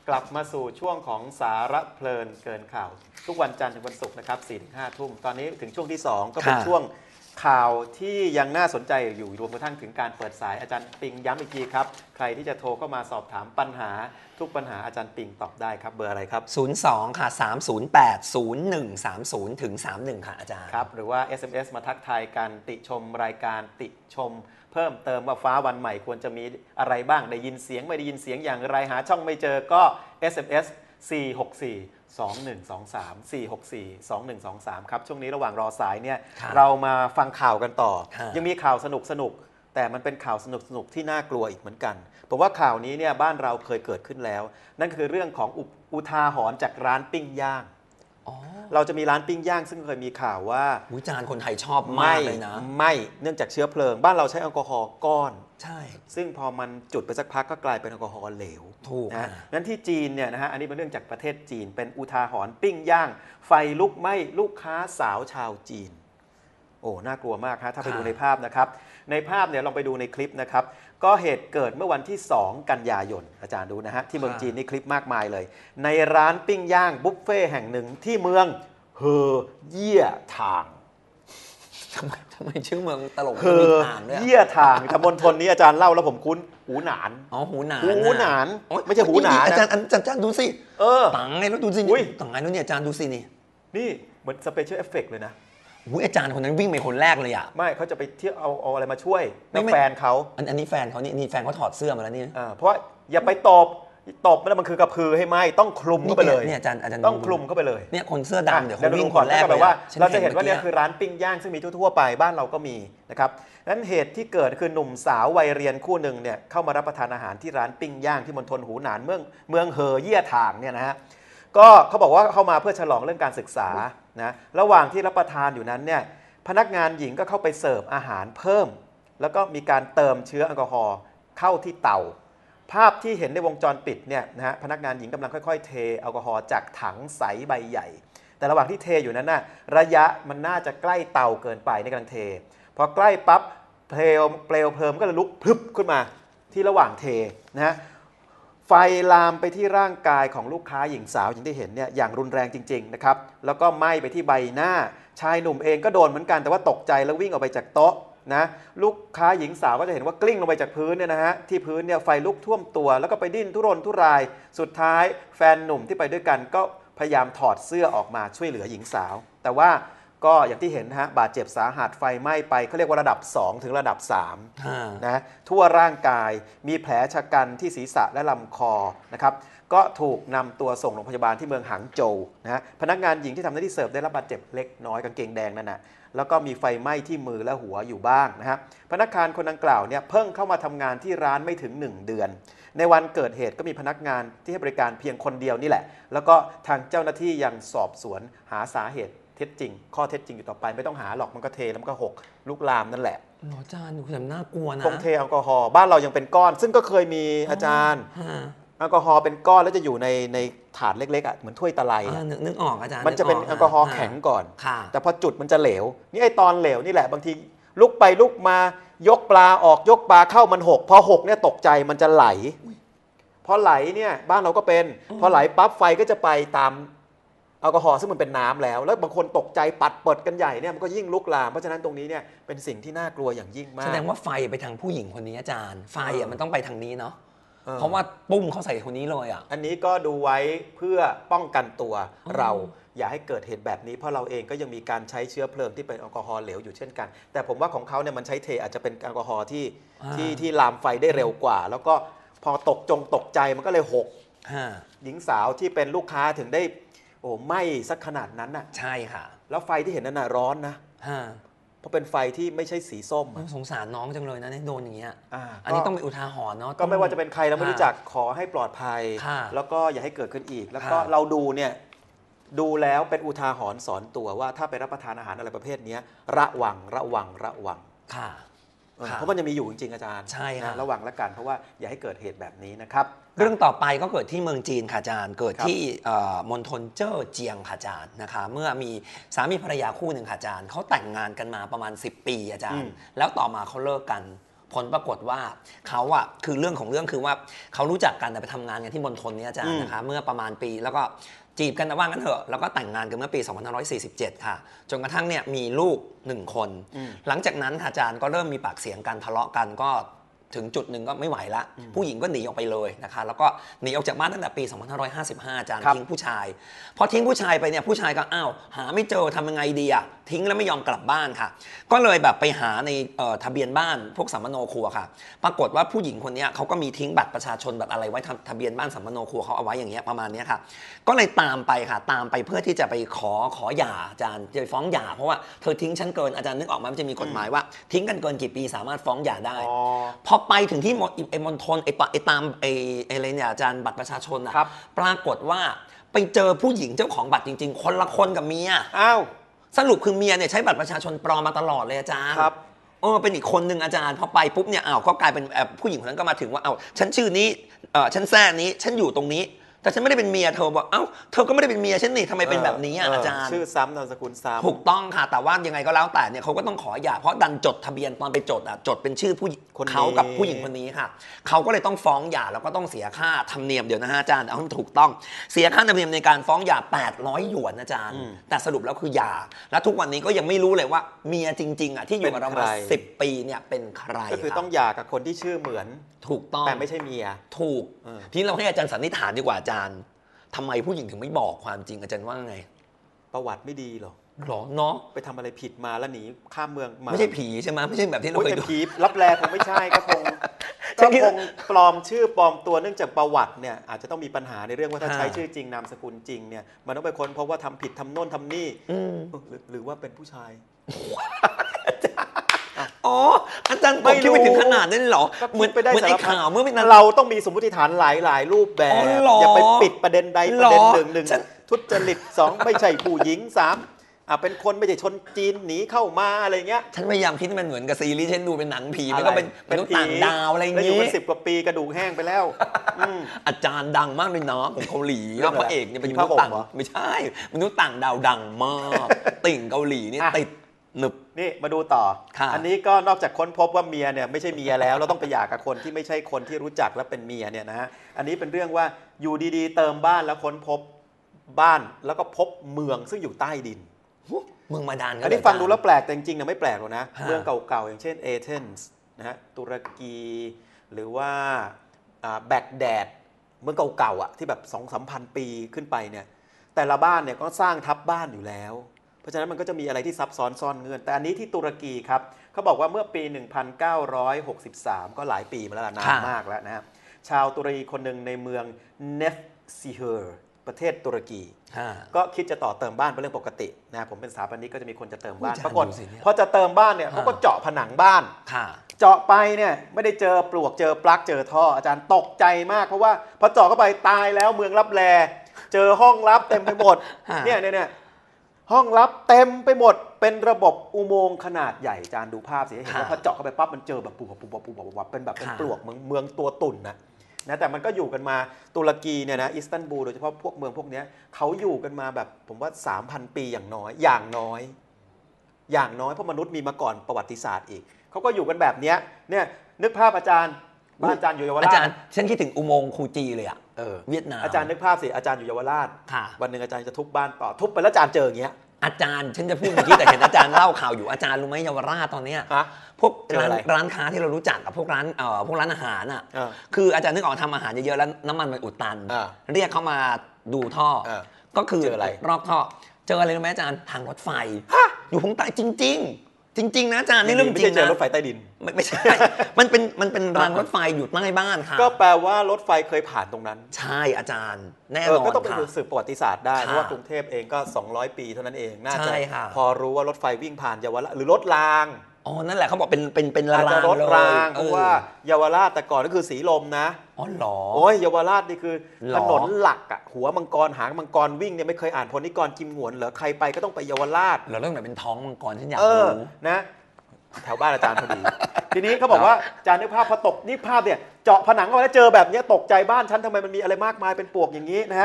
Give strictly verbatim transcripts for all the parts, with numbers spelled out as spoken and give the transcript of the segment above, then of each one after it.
กลับมาสู่ช่วงของสาระเพลินเกินข่าวทุกวันจันทร์ถึงวันศุกร์นะครับ สี่ถึงห้า ทุ่มตอนนี้ถึงช่วงที่สองก็เป็นช่วงข่าวที่ยังน่าสนใจอยู่รวมกระทั่งถึงการเปิดสายอาจารย์ปิงย้ำอีกทีครับใครที่จะโทรเข้ามาสอบถามปัญหาทุกปัญหาอาจารย์ปิงตอบได้ครับเบอร์อะไรครับศูนย์ สอง ค่ะ สาม ศูนย์ แปด ศูนย์ หนึ่ง สาม ศูนย์ ถึง สาม หนึ่ง ค่ะอาจารย์ครับหรือว่า เอส เอ็ม เอส มาทักทายกันติชมรายการติชมเพิ่มเติมว่าฟ้าวันใหม่ควรจะมีอะไรบ้างได้ยินเสียงไม่ได้ยินเสียงอย่างไรหาช่องไม่เจอก็ เอส เอ็ม เอส สี่ หก สี่ สอง หนึ่ง สอง สาม สี่ หก สี่ สอง หนึ่ง สอง สามครับช่วงนี้ระหว่างรอสายเนี่ยเรามาฟังข่าวกันต่อยังมีข่าวสนุกสนุกแต่มันเป็นข่าวสนุกสนุกที่น่ากลัวอีกเหมือนกันผมว่าข่าวนี้เนี่ยบ้านเราเคยเกิดขึ้นแล้วนั่นคือเรื่องของอุทาหรณ์จากร้านปิ้งย่างเราจะมีร้านปิ้งย่างซึ่งเคยมีข่าวว่าวิจารณ์คนไทยชอบมากเลยนะไม่เนื่องจากเชื้อเพลิงบ้านเราใช้แอลกอฮอล์ก้อนใช่ซึ่งพอมันจุดไปสักพักก็กลายเป็นแอลกอฮอล์เหลวถูกนะนั้นที่จีนเนี่ยนะฮะอันนี้เป็นเรื่องจากประเทศจีนเป็นอุทาหรณ์ปิ้งย่างไฟลุกไหม้ลูกค้าสาวชาวจีนโอ้น่ากลัวมากฮะถ้าไปดูในภาพนะครับในภาพเนี่ยลองไปดูในคลิปนะครับก็เหตุเกิดเมื่อวันที่สองกันยายนอาจารย์ดูนะฮะที่เมืองจีนนี่คลิปมากมายเลยในร้านปิ้งย่างบุฟเฟ่แห่งหนึ่งที่เมืองเฮอเยี่ยถางทำไมทำไมชื่อเมืองตลกเฮอเยี่ยถางแต่มณฑลนี้อาจารย์เล่าแล้วผมคุ้นหูหนานอ๋อหูหนานหูหนานไม่ใช่หูหนานอาจารย์อาจารย์ดูสิเออต่างไงแล้วดูสิต่างไงแล้วเนี่ยอาจารย์ดูสินี่นี่เหมือนสเปเชียลเอฟเฟกต์เลยนะอุ้ยอาจารย์คนนั้นวิ่งไปคนแรกเลยอ่ะไม่เขาจะไปเที่ยวเอาเอาอะไรมาช่วยแล้วแฟนเขาอันนี้แฟนเขานี่นี่แฟนเขาถอดเสื้อมาแล้วนี่เพราะอย่าไปตบตบแล้วมันคือกระพือให้ไหมต้องคลุมเข้าไปเลยเนี่ยอาจารย์อาจารย์ต้องคลุมเข้าไปเลยเนี่ยคนเสื้อดำเดี๋ยวเขาวิ่งคนแรกเลยว่าเราจะเห็นว่าเนี่ยคือร้านปิ้งย่างซึ่งมีทั่วๆไปบ้านเราก็มีนะครับนั้นเหตุที่เกิดคือหนุ่มสาววัยเรียนคู่หนึ่งเนี่ยเข้ามารับประทานอาหารที่ร้านปิ้งย่างที่มณฑลหูหนานเมืองเมืองเฮอเยี่ยถางเนี่ยนะฮะก็เขาบอกว่าเข้ามาเพื่อฉลองเรื่องการศึกษานะระหว่างที่รับประทานอยู่นั้นเนี่ยพนักงานหญิงก็เข้าไปเสิร์ฟอาหารเพิ่มแล้วก็มีการเติมเชื้อแอลกอฮอล์เข้าที่เตาภาพที่เห็นในวงจรปิดเนี่ยนะฮะพนักงานหญิงกำลังค่อยๆเทแอลกอฮอล์จากถังใสใบใหญ่แต่ระหว่างที่เทอยู่นั้นน่ะระยะมันน่าจะใกล้เตาเกินไปในการเทพอใกล้ปั๊บเปลวเปลวเพลิงก็เลยลุกพลึบขึ้นมาที่ระหว่างเทนะฮะไฟลามไปที่ร่างกายของลูกค้าหญิงสาวอย่างที่เห็นเนี่ยอย่างรุนแรงจริงๆนะครับแล้วก็ไหม้ไปที่ใบหน้าชายหนุ่มเองก็โดนเหมือนกันแต่ว่าตกใจแล้ววิ่งออกไปจากโต๊ะนะลูกค้าหญิงสาวก็จะเห็นว่ากลิ้งลงไปจากพื้นเนี่ยนะฮะที่พื้นเนี่ยไฟลุกท่วมตัวแล้วก็ไปดิ้นทุรนทุรายสุดท้ายแฟนหนุ่มที่ไปด้วยกันก็พยายามถอดเสื้อออกมาช่วยเหลือหญิงสาวแต่ว่าก็อย่างที่เห็นฮะบาดเจ็บสาหัสไฟไหม้ไปเขาเรียกว่าระดับสองถึงระดับสามนะทั่วร่างกายมีแผลชะกันที่ศีรษะและลำคอนะครับก็ถูกนำตัวส่งโรงพยาบาลที่เมืองหางโจวนะพนักงานหญิงที่ทำหน้าที่เสิร์ฟได้รับบาดเจ็บเล็กน้อยกางเกงแดงนั่นนะแล้วก็มีไฟไหม้ที่มือและหัวอยู่บ้างนะฮะพนักงานคนดังกล่าวเนี่ยเพิ่งเข้ามาทำงานที่ร้านไม่ถึงหนึ่งเดือนในวันเกิดเหตุก็มีพนักงานที่ให้บริการเพียงคนเดียวนี่แหละแล้วก็ทางเจ้าหน้าที่ยังสอบสวนหาสาเหตุเท็จจริงข้อเท็จจริงอยู่ต่อไปไม่ต้องหาหรอกมันก็เทแล้วมันก็หกลุกลามนั่นแหละอาจารย์ดูแบบน่ากลัวนะคงเทแอลกอฮอล์บ้านเรายังเป็นก้อนซึ่งก็เคยมีอาจารย์แอลกอฮอล์เป็นก้อนแล้วจะอยู่ในในถาดเล็กๆอ่ะเหมือนถ้วยตะไลนึกออกอาจารย์มันจะเป็นแอลกอฮอล์แข็งก่อนแต่พอจุดมันจะเหลวนี่ไอตอนเหลวนี่แหละบางทีลุกไปลุกมายกปลาออกยกปลาเข้ามันหกพอหกเนี่ยตกใจมันจะไหลพอไหลเนี่ยบ้านเราก็เป็นพอไหลปั๊บไฟก็จะไปตามแอลกอฮอล์ซึ่งมันเป็นน้ำแล้วแล้วบางคนตกใจปัดเปิดกันใหญ่เนี่ยมันก็ยิ่งลุกลามเพราะฉะนั้นตรงนี้เนี่ยเป็นสิ่งที่น่ากลัวอย่างยิ่งมากแสดงว่าไฟไปทางผู้หญิงคนนี้อาจารย์ไฟอ่ะมันต้องไปทางนี้เนาะเพราะว่าปุ้มเขาใส่คนนี้เลยอ่ะอันนี้ก็ดูไว้เพื่อป้องกันตัวเราอย่าให้เกิดเหตุแบบนี้เพราะเราเองก็ยังมีการใช้เชื้อเพลิงที่เป็นแอลกอฮอล์เหลวอยู่เช่นกันแต่ผมว่าของเขาเนี่ยมันใช้เทอาจจะเป็นแอลกอฮอล์ที่ที่ที่ลามไฟได้เร็วกว่าแล้วก็พอตกจงตกใจมันก็เลยหกหญิงสาวที่เป็นลูกค้าถึงได้โอ้ไหม้สักขนาดนั้นน่ะใช่ค่ะแล้วไฟที่เห็นนั้นน่ะร้อนนะเพราะเป็นไฟที่ไม่ใช่สีส้มสงสารน้องจังเลยนะโดนอย่างเงี้ยอันนี้ต้องเป็นอุทาหรณ์เนาะก็ไม่ว่าจะเป็นใครเราไม่รู้จักขอให้ปลอดภัยแล้วก็อย่าให้เกิดขึ้นอีกแล้วก็เราดูเนี่ยดูแล้วเป็นอุทาหรณ์สอนตัวว่าถ้าไปรับประทานอาหารอะไรประเภทนี้ระวังระวังระวังค่ะเพราะมันจะมีอยู่จริงๆอาจารย์ใช่ค่ะระวังละกันเพราะว่าอย่าให้เกิดเหตุแบบนี้นะครับเรื่องต่อไปก็เกิดที่เมืองจีนค่ะอาจารย์เกิดที่มณฑลเจ้อเจียงค่ะอาจารย์นะคะเมื่อมีสามีภรรยาคู่หนึ่งค่ะอาจารย์เขาแต่งงานกันมาประมาณสิบปีอาจารย์แล้วต่อมาเขาเลิกกันผลปรากฏว่าเขาอะคือเรื่องของเรื่องคือว่าเขารู้จักกันแต่ไปทำงานกันที่มณฑลนี้อาจารย์นะคะเมื่อประมาณปีแล้วก็จีบกันนะว่างั้นเถอะแล้วก็แต่งงานกันเมื่อปี สองพันห้าร้อยสี่สิบเจ็ด ค่ะจนกระทั่งเนี่ยมีลูกหนึ่งคนหลังจากนั้นอาจารย์ก็เริ่มมีปากเสียงกันทะเลาะกันก็ถึงจุดหนึ่งก็ไม่ไหวละผู้หญิงก็หนีออกไปเลยนะคะแล้วก็หนีออกจากบ้านตั้งแต่ปี สองพันห้าร้อยห้าสิบห้า อาจารย์ทิ้งผู้ชายพอทิ้งผู้ชายไปเนี่ยผู้ชายก็อ้าวหาไม่เจอทำยังไงดีอะทิ้งแล้วไม่ยอมกลับบ้านค่ะก็เลยแบบไปหาในทะเบียนบ้านพวกสัมมโนครัวค่ะปรากฏว่าผู้หญิงคนนี้เขาก็มีทิ้งบัตรประชาชนแบบอะไรไว้ทะเบียนบ้านสัมมโนครัวเขาเอาไว้อย่างเงี้ยประมาณนี้ค่ะก็เลยตามไปค่ะตามไปเพื่อที่จะไปขอขอหย่าอาจารย์จะไปฟ้องหย่าเพราะว่าเธอทิ้งฉันเกินอาจารย์นึกออกมามันจะมีกฎหมายว่าทิ้งกันเกินกี่ปีสามารถฟ้องหย่าได้พอไปถึงที่ไอ้มณฑลไอ้ไอ้ตามไอ้อะไรเนี่ยอาจารย์บัตรประชาชนอะปรากฏว่าไปเจอผู้หญิงเจ้าของบัตรจริงๆคนละคนกับเมียอ้าวสรุปคือเมียเนี่ยใช้บัตรประชาชนปลอมมาตลอดเลยอาจารย์ครับเออเป็นอีกคนหนึ่งอาจารย์พอไปปุ๊บเนี่ยอ้าวก็กลายเป็นผู้หญิงคนนั้นก็มาถึงว่าอ้าวฉันชื่อนี้เออฉันแท้นี้ฉันอยู่ตรงนี้แต่ฉันไม่ได้เป็นเมียเธอบอกเอ้าเธอก็ไม่ได้เป็นเมียฉันนี่ทำไมเป็นแบบนี้อาจารย์ชื่อซ้ำนามสกุลซ้ำถูกต้องค่ะแต่ว่ายังไงก็แล้วแต่เนี่ยเขาก็ต้องขอหย่าเพราะดันจดทะเบียนตอนไปจดอ่ะจดเป็นชื่อผู้เขากับผู้หญิงคนนี้ค่ะเขาก็เลยต้องฟ้องหย่าแล้วก็ต้องเสียค่าธรรมเนียมเดี๋ยวนะฮะอาจารย์เอาให้ถูกต้องเสียค่าธรรมเนียมในการฟ้องหย่าแปดร้อยหยวนอาจารย์แต่สรุปแล้วคือหย่าและทุกวันนี้ก็ยังไม่รู้เลยว่าเมียจริงๆอ่ะที่อยู่กับเรามาสิบปีเนี่ยเป็นใครก็คือต้องหย่ากับคนที่ชื่อเหมือนถูกต้องแต่ไม่ใช่เมียถูกทีนี้เราให้อาจารย์สันนิษฐานดีกว่าอาจารย์ทำไมผู้หญิงถึงไม่บอกความจริงอาจารย์ว่าไงประวัติไม่ดีหรอหรอเนาะไปทำอะไรผิดมาแล้วหนีข้ามเมืองมาไม่ใช่ผีใช่ไหมไม่ใช่แบบที่เราเคยดูผีรับแลคงไม่ใช่ก็คงก็คงปลอมชื่อปลอมตัวเนื่องจากประวัติเนี่ยอาจจะต้องมีปัญหาในเรื่องว่าถ้าใช้ชื่อจริงนามสกุลจริงเนี่ยมันต้องไปค้นเพราะว่าทำผิดทำโน่นทำนี่หรือว่าเป็นผู้ชายอ๋ออาจารย์ไม่คิดไปถึงขนาดนั้นหรอเหมือนไปได้เหมือนไอ้ข่าวเมื่อไม่นานเราต้องมีสมมติฐานหลายหลายรูปแบบอย่าไปปิดประเด็นใดประเด็นหนึ่งหนึ่งทุจริตสองไม่ใช่ผู้หญิงสามอ่ะเป็นคนไม่ใช่ชนจีนหนีเข้ามาอะไรเงี้ยฉันพยายามคิดให้มันเหมือนกับซีรีส์เช่นดูเป็นหนังผีมันก็เป็นเป็นต่างดาวอะไรอย่างงี้แล้วอยู่มาสิบกว่าปีกระดูกแห้งไปแล้วอาจารย์ดังมากเลยเนาะของเกาหลีพระเอกเนี่ยเป็นมนุษย์ต่างไม่ใช่มนุษย์ต่างดาวดังมากติ่งเกาหลีนี่ติดหนึบนี่มาดูต่ออันนี้ก็นอกจากค้นพบว่าเมียเนี่ยไม่ใช่เมียแล้วเราต้องไปหย่ากับคนที่ไม่ใช่คนที่รู้จักและเป็นเมียเนี่ยนะฮะอันนี้เป็นเรื่องว่าอยู่ดีๆเติมบ้านแล้วค้นพบบ้านแล้วก็พบเมืองซึ่งอยู่ใต้ดินเมืองมาดานอันนี้ฟังดูแล้วแปลกแต่จริงๆนะไม่แปลกหรอกนะเมืองเก่าๆอย่างเช่นเอเธนส์นะฮะตุรกีหรือว่าแบกแดดเมืองเก่าๆอ่ะที่แบบ สองถึงสามพัน ปีขึ้นไปเนี่ยแต่ละบ้านเนี่ยก็สร้างทับบ้านอยู่แล้วเพราะฉะนั้นมันก็จะมีอะไรที่ซับซ้อนซ่อนเงื่อนแต่อันนี้ที่ตุรกีครับเขาบอกว่าเมื่อปี หนึ่งพันเก้าร้อยหกสิบสาม ก็หลายปีมาแล้วนานมากแล้วนะครับชาวตุรกีคนหนึ่งในเมืองเนฟซิเฮอร์ประเทศตุรกีก็คิดจะต่อเติมบ้านเป็นเรื่องปกตินะผมเป็นสถาปนิกก็จะมีคนจะเติมบ้านปรากฏพอจะเติมบ้านเนี่ยเขาก็เจาะผนังบ้านเจาะไปเนี่ยไม่ได้เจอปลวกเจอปลั๊กเจอท่ออาจารย์ตกใจมากเพราะว่าพอเจาะเข้าไปตายแล้วเมืองลับแลเจอห้องลับเต็มไปหมดเนี่ยเนี่ยห้องลับเต็มไปหมดเป็นระบบอุโมงค์ขนาดใหญ่อาจารย์ดูภาพสิเห็นว่าพอเจาะเข้าไปปั๊บมันเจอแบบปูบปูบปูบปูบเป็นแบบเป็นปลวกเมืองเมืองตัวตุ่นนะนะแต่มันก็อยู่กันมาตุรกีเนี่ยนะอิสตันบูลโดยเฉพาะพวกเมืองพวกนี้เขาอยู่กันมาแบบผมว่า สามพัน ปีอย่างน้อยอย่างน้อยอย่างน้อยเพราะมนุษย์มีมาก่อนประวัติศาสตร์อีกเขาก็อยู่กันแบบนี้เนี่ยนึกภาพอาจารย์บ้านอาจารย์อยู่เยาวราชอาจารย์ฉันคิดถึงอุโมงค์คูจีเลยอะเวียดนามอาจารย์นึกภาพสิอาจารย์อยู่เยาวราชวันหนึ่งอาจารย์จะทุบบ้านต่อทุบไปแล้วอาจารย์เจออย่างเงี้ยอาจารย์ฉันจะพูดเมื่อกี้แต่เห็นอาจารย์เล่าข่าวอยู่อาจารย์รู้ไหมเยาวราชตอนเนี้ยพวกร้านร้านค้าที่เรารู้จักกับพวกร้านเอ่อพวกร้านอาหารอ่ะคืออาจารย์นึกออกทำอาหารเยอะๆแล้วน้ำมันมันอุดตันเรียกเขามาดูท่อก็คือรอบท่อเจออะไรรู้ไหมอาจารย์ทางรถไฟอยู่ข้างใต้จริงๆจริงๆนะอาจารย์นี่เรื่องจริงนะไม่ใช่เจอรถไฟใต้ดินไม่ใช่มันเป็นมันเป็นรางรถไฟอยู่ใต้บ้านค่ะก็แปลว่ารถไฟเคยผ่านตรงนั้นใช่อาจารย์แน่นอนก็ต้องเป็นสืบประวัติศาสตร์ได้เพราะว่ากรุงเทพเองก็สองร้อยปีเท่านั้นเองน่าจะพอรู้ว่ารถไฟวิ่งผ่านเยาวราชหรือรถรางอ๋อนั่นแหละเขาบอกเป็นเป็นเป็นรางรถรางเพราะว่าเยาวราชแต่ก่อนก็คือสีลมนะอ๋อหรอโอ้ยเยาวราชนี่คือถนนหลักอ่ะหัวมังกรหางมังกรวิ่งเนี่ยไม่เคยอ่านพลนิกรกิมหงวนเหรอใครไปก็ต้องไปเยาวราชแล้วเรื่องไหนเป็นท้องมังกรฉันอยากรู้นะแถวบ้านอาจารย์พอดีทีนี้เขาบอกว่าอาจารย์นึกภาพพอตกนี่ภาพเนี่ยเจาะผนังเข้าไปแล้วเจอแบบนี้ตกใจบ้านฉันทำไมมันมีอะไรมากมายเป็นปลวกอย่างนี้นะฮะ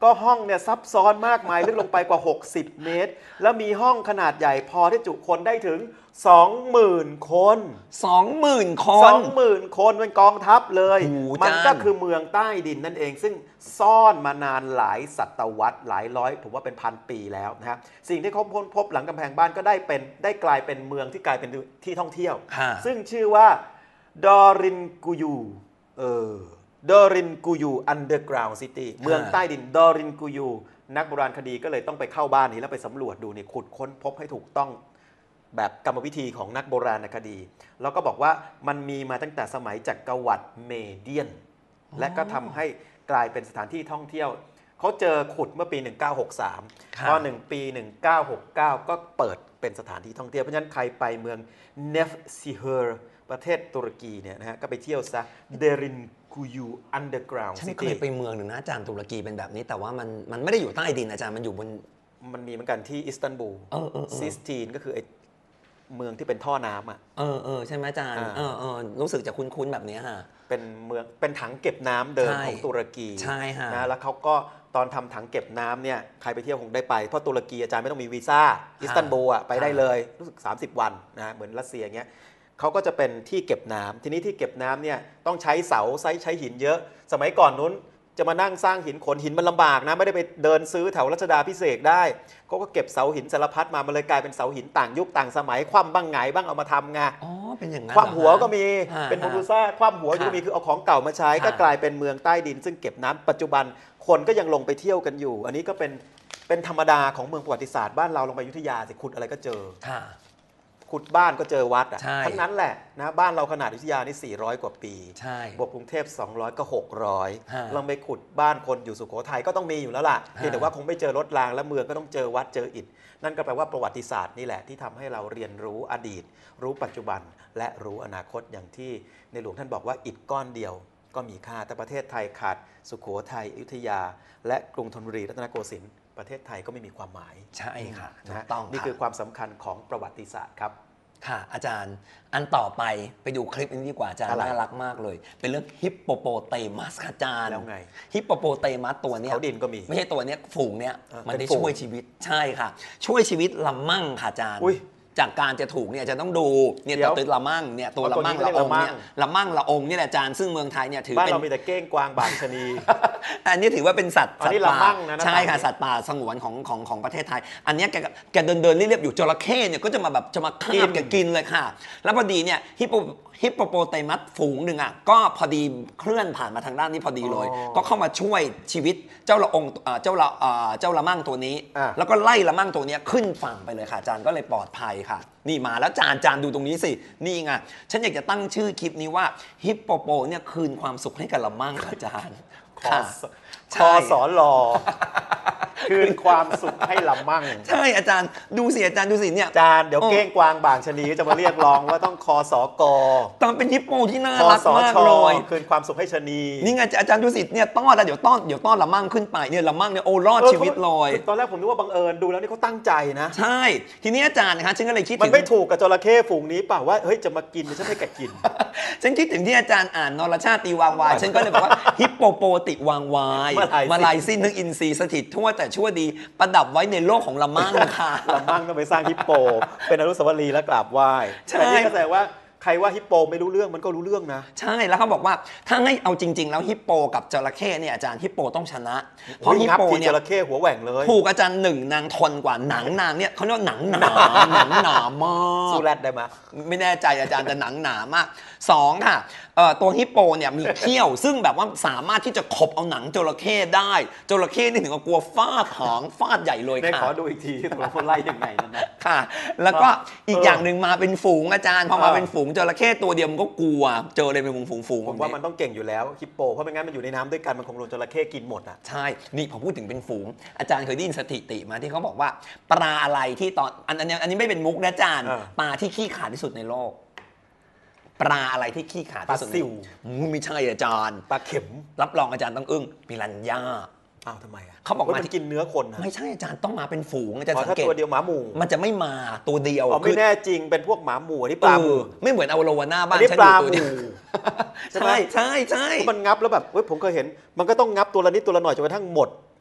ก็ห้องเนี่ยซับซ้อนมากมายลึกลงไปกว่าหกสิบเมตรแล้วมีห้องขนาดใหญ่พอที่จุคนได้ถึง สองหมื่น คนสองหมื่น คนสองหมื่น คนเป็นกองทัพเลยโอ้โหมันก็จานคือเมืองใต้ดินนั่นเอง ซึ่งซ่อนมานานหลายศตวรรษหลายร้อยผมว่าเป็นพันปีแล้วนะฮะสิ่งที่เขาพบหลังกำแพงบ้านก็ได้เป็นได้กลายเป็นเมืองที่กลายเป็นที่ท่องเที่ยวค่ะซึ่งชื่อว่าดอรินกูยูเออดอรินกูยูอันเดอร์กราวด์ซิตี้เมืองใต้ดินดอรินกูยูนักโบราณคดีก็เลยต้องไปเข้าบ้านนี้แล้วไปสำรวจดูนี่ขุดค้นพบให้ถูกต้องแบบกรรมวิธีของนักโบราณคดี แล้วก็บอกว่ามันมีมาตั้งแต่สมัยจักรวรรดิเมเดียน และก็ทำให้กลายเป็นสถานที่ท่องเที่ยวเขาเจอขุดเมื่อปี หนึ่งเก้าหกสามค่ะพอหนึ่งปี หนึ่งเก้าหกเก้า ก็เปิดเป็นสถานที่ท่องเที่ยวเพราะฉะนั้นใครไปเมืองเนฟซิเฮอร์ประเทศตุรกีเนี่ยนะฮะก็ไปเที่ยวซะเดรินกูยูอันเดอร์กราวด์ฉันซิเคตี้ยไปเมืองหนึ่งนะอาจารย์ตุรกีเป็นแบบนี้ แต่ว่ามันมันไม่ได้อยู่ใต้ดินอาจารย์มันอยู่บนมันมีเหมือนกันที่อิสตันบูลเออเออเออซิสตีนก็คือไอเมืองที่เป็นท่อน้ำอ่ะเออเออใช่ไหมอาจารย์อ่าเออเออรู้สึกจะคุ้นๆแบบนี้ฮะเป็นเมืองเป็นถังเก็บน้ำเดิมใช่ของตุรกีใช่ฮะนะแล้วเขาก็ตอนทำถังเก็บน้ำเนี่ยใครไปเที่ยวคงได้ไปเพราะตุรกีอาจารย์ไม่ต้องมีวีซ่าอิสตันบูลอ่ะไปได้เลยรู้สึกสามสิบวันนะเหมือนรัสเซียเงี้ยเขาก็จะเป็นที่เก็บน้ำทีนี้ที่เก็บน้ำเนี่ยต้องใช้เสาใช้ใช้หินเยอะ สมัยก่อนนู้นจะมานั่งสร้างหินขนหินมันลำบากนะไม่ได้ไปเดินซื้อแถวรัชดาพิเศษกได้เขาก็เก็บเสาหินสารพัดมามันเลยกลายเป็นเสาหินต่างยุคต่างสมัยคว่ำบ้างไงายบ้างเอามาทำไงอ๋อเป็นอย่างนั้นคว่ำหัวก็มีฮะเป็นโมดูซ่าคว่ำหัวก็มีคือเอาของเก่ามาใช้ค่ะก็กลายเป็นเมืองใต้ดิน ซึ่งเก็บน้ำปัจจุบันคนก็ยังลงไปเที่ยวกันอยู่ อันนี้ก็เป็นเป็นธรรมดาของเมืองประวัติศาสตร์บ้านเราลงไปอยุธยาสิขุดอะไรก็เจอค่ะขุดบ้านก็เจอวัดอ่ะใช่ทั้งนั้นแหละนะบ้านเราขนาดอยุธยานี่สี่ร้อยกว่าปีใช่บวกกรุงเทพสองร้อยก็หกร้อยฮะลองไปขุดบ้านคนอยู่สุโขทัยก็ต้องมีอยู่แล้วล่ะเพียงแต่ว่าคงไม่เจอรถรางและเมืองก็ต้องเจอวัดเจออิฐนั่นก็แปลว่าประวัติศาสตร์นี่แหละที่ทำให้เราเรียนรู้อดีต รู้ปัจจุบันและรู้อนาคตอย่างที่ในหลวงท่านบอกว่าอิฐก้อนเดียวก็มีค่าแต่ประเทศไทยขาดสุโขทัยอยุธยา และกรุงธนบุรีรัตนโกสินทร์ประเทศไทยก็ไม่มีความหมายใช่ค่ะถูนะกต้องนี่ค่ะคือความสำคัญของประวัติศาสตร์ครับค่ะ อาจารย์อันต่อไปไปดูคลิปนี้ดีกว่าอาจารย์อะไรน่ารักมากเลย เป็นเรื่องฮิปโปโปเตมัสค่ะอาจารย์แล้วไงฮิปโปโปเตมัสตัวเนี้ยเขาดินก็มีไม่ใช่ตัวเนี้ยฝูงเนี้ยอ่ามันเป็นได้ฝูงช่วยชีวิตใช่ค่ะ ช่วยชีวิตละมั่งค่ะอาจารย์อุ๊ยจากการจะถูกเนี่ยจะต้องดูเนี่ยเดี๋ตัยว วตึกละมั่งเนี่ยตัวอ๋อละมั่งตัวนี้ละองค์ไม่ได้เนี่ยละมั่งละมั่งละองค์เนี่ยแหละอาจารย์ซึ่งเมืองไทยเนี่ยถือบ้านเป็นเรามีแต่เก้งกวางบางชะนีอันนี้ถือว่าเป็นสัตว์อันนี้สัตว์ละมั่งนะนะใช่ค่ะตามนี้สัตว์ป่าสงวนของของของประเทศไทย อันเนี้ยแกแกเดินเดินเรียบๆอยู่จระเข้เนี่ยก็จะมาแบบจะมาคาบแกกินเลยค่ะ แล้วพอดีเนี่ยฮิปโปฮิปโปโปเตมัสฝูงหนึ่งอ่ะก็พอดีเคลื่อนผ่านมาทางด้านนี้พอดีเลยอ๋อก็เข้ามาช่วยชีวิตเจ้าละองค์เอ่อเจ้าละเอ่อเจ้าละมั่งตัวนี้อ่ะแล้วก็ไล่ละมั่งตัวเนี้ยขึ้นฝั่งไปเลยค่ะอาจารย์ก็เลยปลอดภัยค่ะ นี่มาแล้วจานจานดูตรงนี้สินี่ไงฉันอยากจะตั้งชื่อคลิปนี้ว่าฮิปโปโปเนี่ยคืนความสุขให้กับละมั่งค่ะอาจารย์คอค่ะสใช่คอสอลอคืนความสุขให้ลำมั่งใช่อาจารย์ดูสิอาจารย์ดูสิเนี่ยจานเดี๋ยวโอ้เก้งกวางบางชะนีจะมาเรียกร้องว่าต้องคอสอกอตอนเป็นฮิปโปที่น่าคอรักสอมากชอเลยคืนความสุขให้ชะนีนี่ไงอาจารย์ดูสิเนี่ยต้อนแล้วเดี๋ยวต้อนเดี๋ยวต้อนละมั่งขึ้นไปเนี่ยละมั่งเนี่ยโอ้รอดเออชีวิตเลยตอนแรกผมนึกว่าบังเอิญดูแล้วนี่เขาตั้งใจนะใช่ ทีนี้อาจารย์นะคะฉันก็เลยคิดมันถึงไม่ถูกกับจระเข้ฝูงนี้เปล่าว่าเฮ้ยจะมากินฉันให้แกกินฉันคิดถึงที่อาจารย์อ่านนรชาติตีวางวายฉันก็เลยบอกว่าฮิปโปโปติวางวายมาลายสิ้นมาลายสิ้นนึกอินทรีย์สถิตทั่วแต่ชั่วดีประดับไว้ในโลกของละมั่งค่ะลำมั่งต้องไปสร้างฮิปโป เป็นอนุสาวรีย์และกราบไหว้ใช่แต่นี่ก็แสดงว่าใครว่าฮิปโปไม่รู้เรื่องมันก็รู้เรื่องนะใช่แล้วเขาบอกว่าถ้าให้เอาจริง ๆ แล้วฮิปโปกับจระเข้เนี่ยอาจารย์ฮิปโปต้องชนะ เพราะฮิปงับโปทีเนี่จยระเข้หัวแหว่งเลยถูกอาจารย์หนึ่งนางทนกว่าหนังนางเนี่ยเขาเรียกว่าหนังหนาหนังหนามากสู้แรดได้ไหมไม่แน่ใจอาจารย์แต่หนังหนามากสองค่ะเอ่อตัวฮิปโปเนี่ยมีเขี้ยว ซึ่งแบบว่าสามารถที่จะขบเอาหนังจระเข้ได้จระเข้นี่ถึงกับกลัวฟาดหางฟาดใหญ่เลยในขค่ะอดูอีกทีตัวคนไล่ยังไงนั่นนะค่ะ แล้วก็เอออีอีกอย่างหนึ่งมาเป็นฝูงอาจารย์พอมาเออเป็นฝูงจระเข้ตัวเดียวมันก็กลัวเจอเลยเป็นฝูงฝูงฝูงผมว่ามันต้องเก่งอยู่แล้วฮิปโปเพราะไม่งั้นมันอยู่ในน้ำด้วยกันมันคงโดนจระเข้กินหมดอ่ะใช่นี่พอพูดถึงเป็นฝูงอาจารย์เคยได้ยินสถิติมาที่เขาบอกว่าปลาอะไรที่ตอนอันอันนี้อันนี้ไม่เป็นมุกนะอาจารย์เออปลาที่ขี้ขลาดที่สุดในโลก ปลาอะไรที่ขี้ขลาดที่สุดปลาซิวอืมไม่ใช่อาจารย์ปลาเข็มรับรองอาจารย์ต้องอึ้งปิรันย่าอ้าวทำไมอ่ะเขาบอกว่ามามันกินเนื้อคนนะไม่ใช่อาจารย์ต้องมาเป็นฝูงอาจารย์อ๋อสัถ้างเกตตัวเดียวหมาหมู่มันจะไม่มาตัวเดียวอ๋อไม่แน่จริงเป็นพวกหมาหมู่อันนี้ปลาหมู่เออไม่เหมือนเอาโลวาน่าบ้าอันนนี้ฉันปอลายู่ตัวหเดียวมู่ใช่ไหมใช่ใช่ใช่เพราะมันงับแล้วแบบเฮ้ยผมเคยเห็น มันก็ต้องงับตัวละนิดตัวละหน่อยจนกระทั่งหมด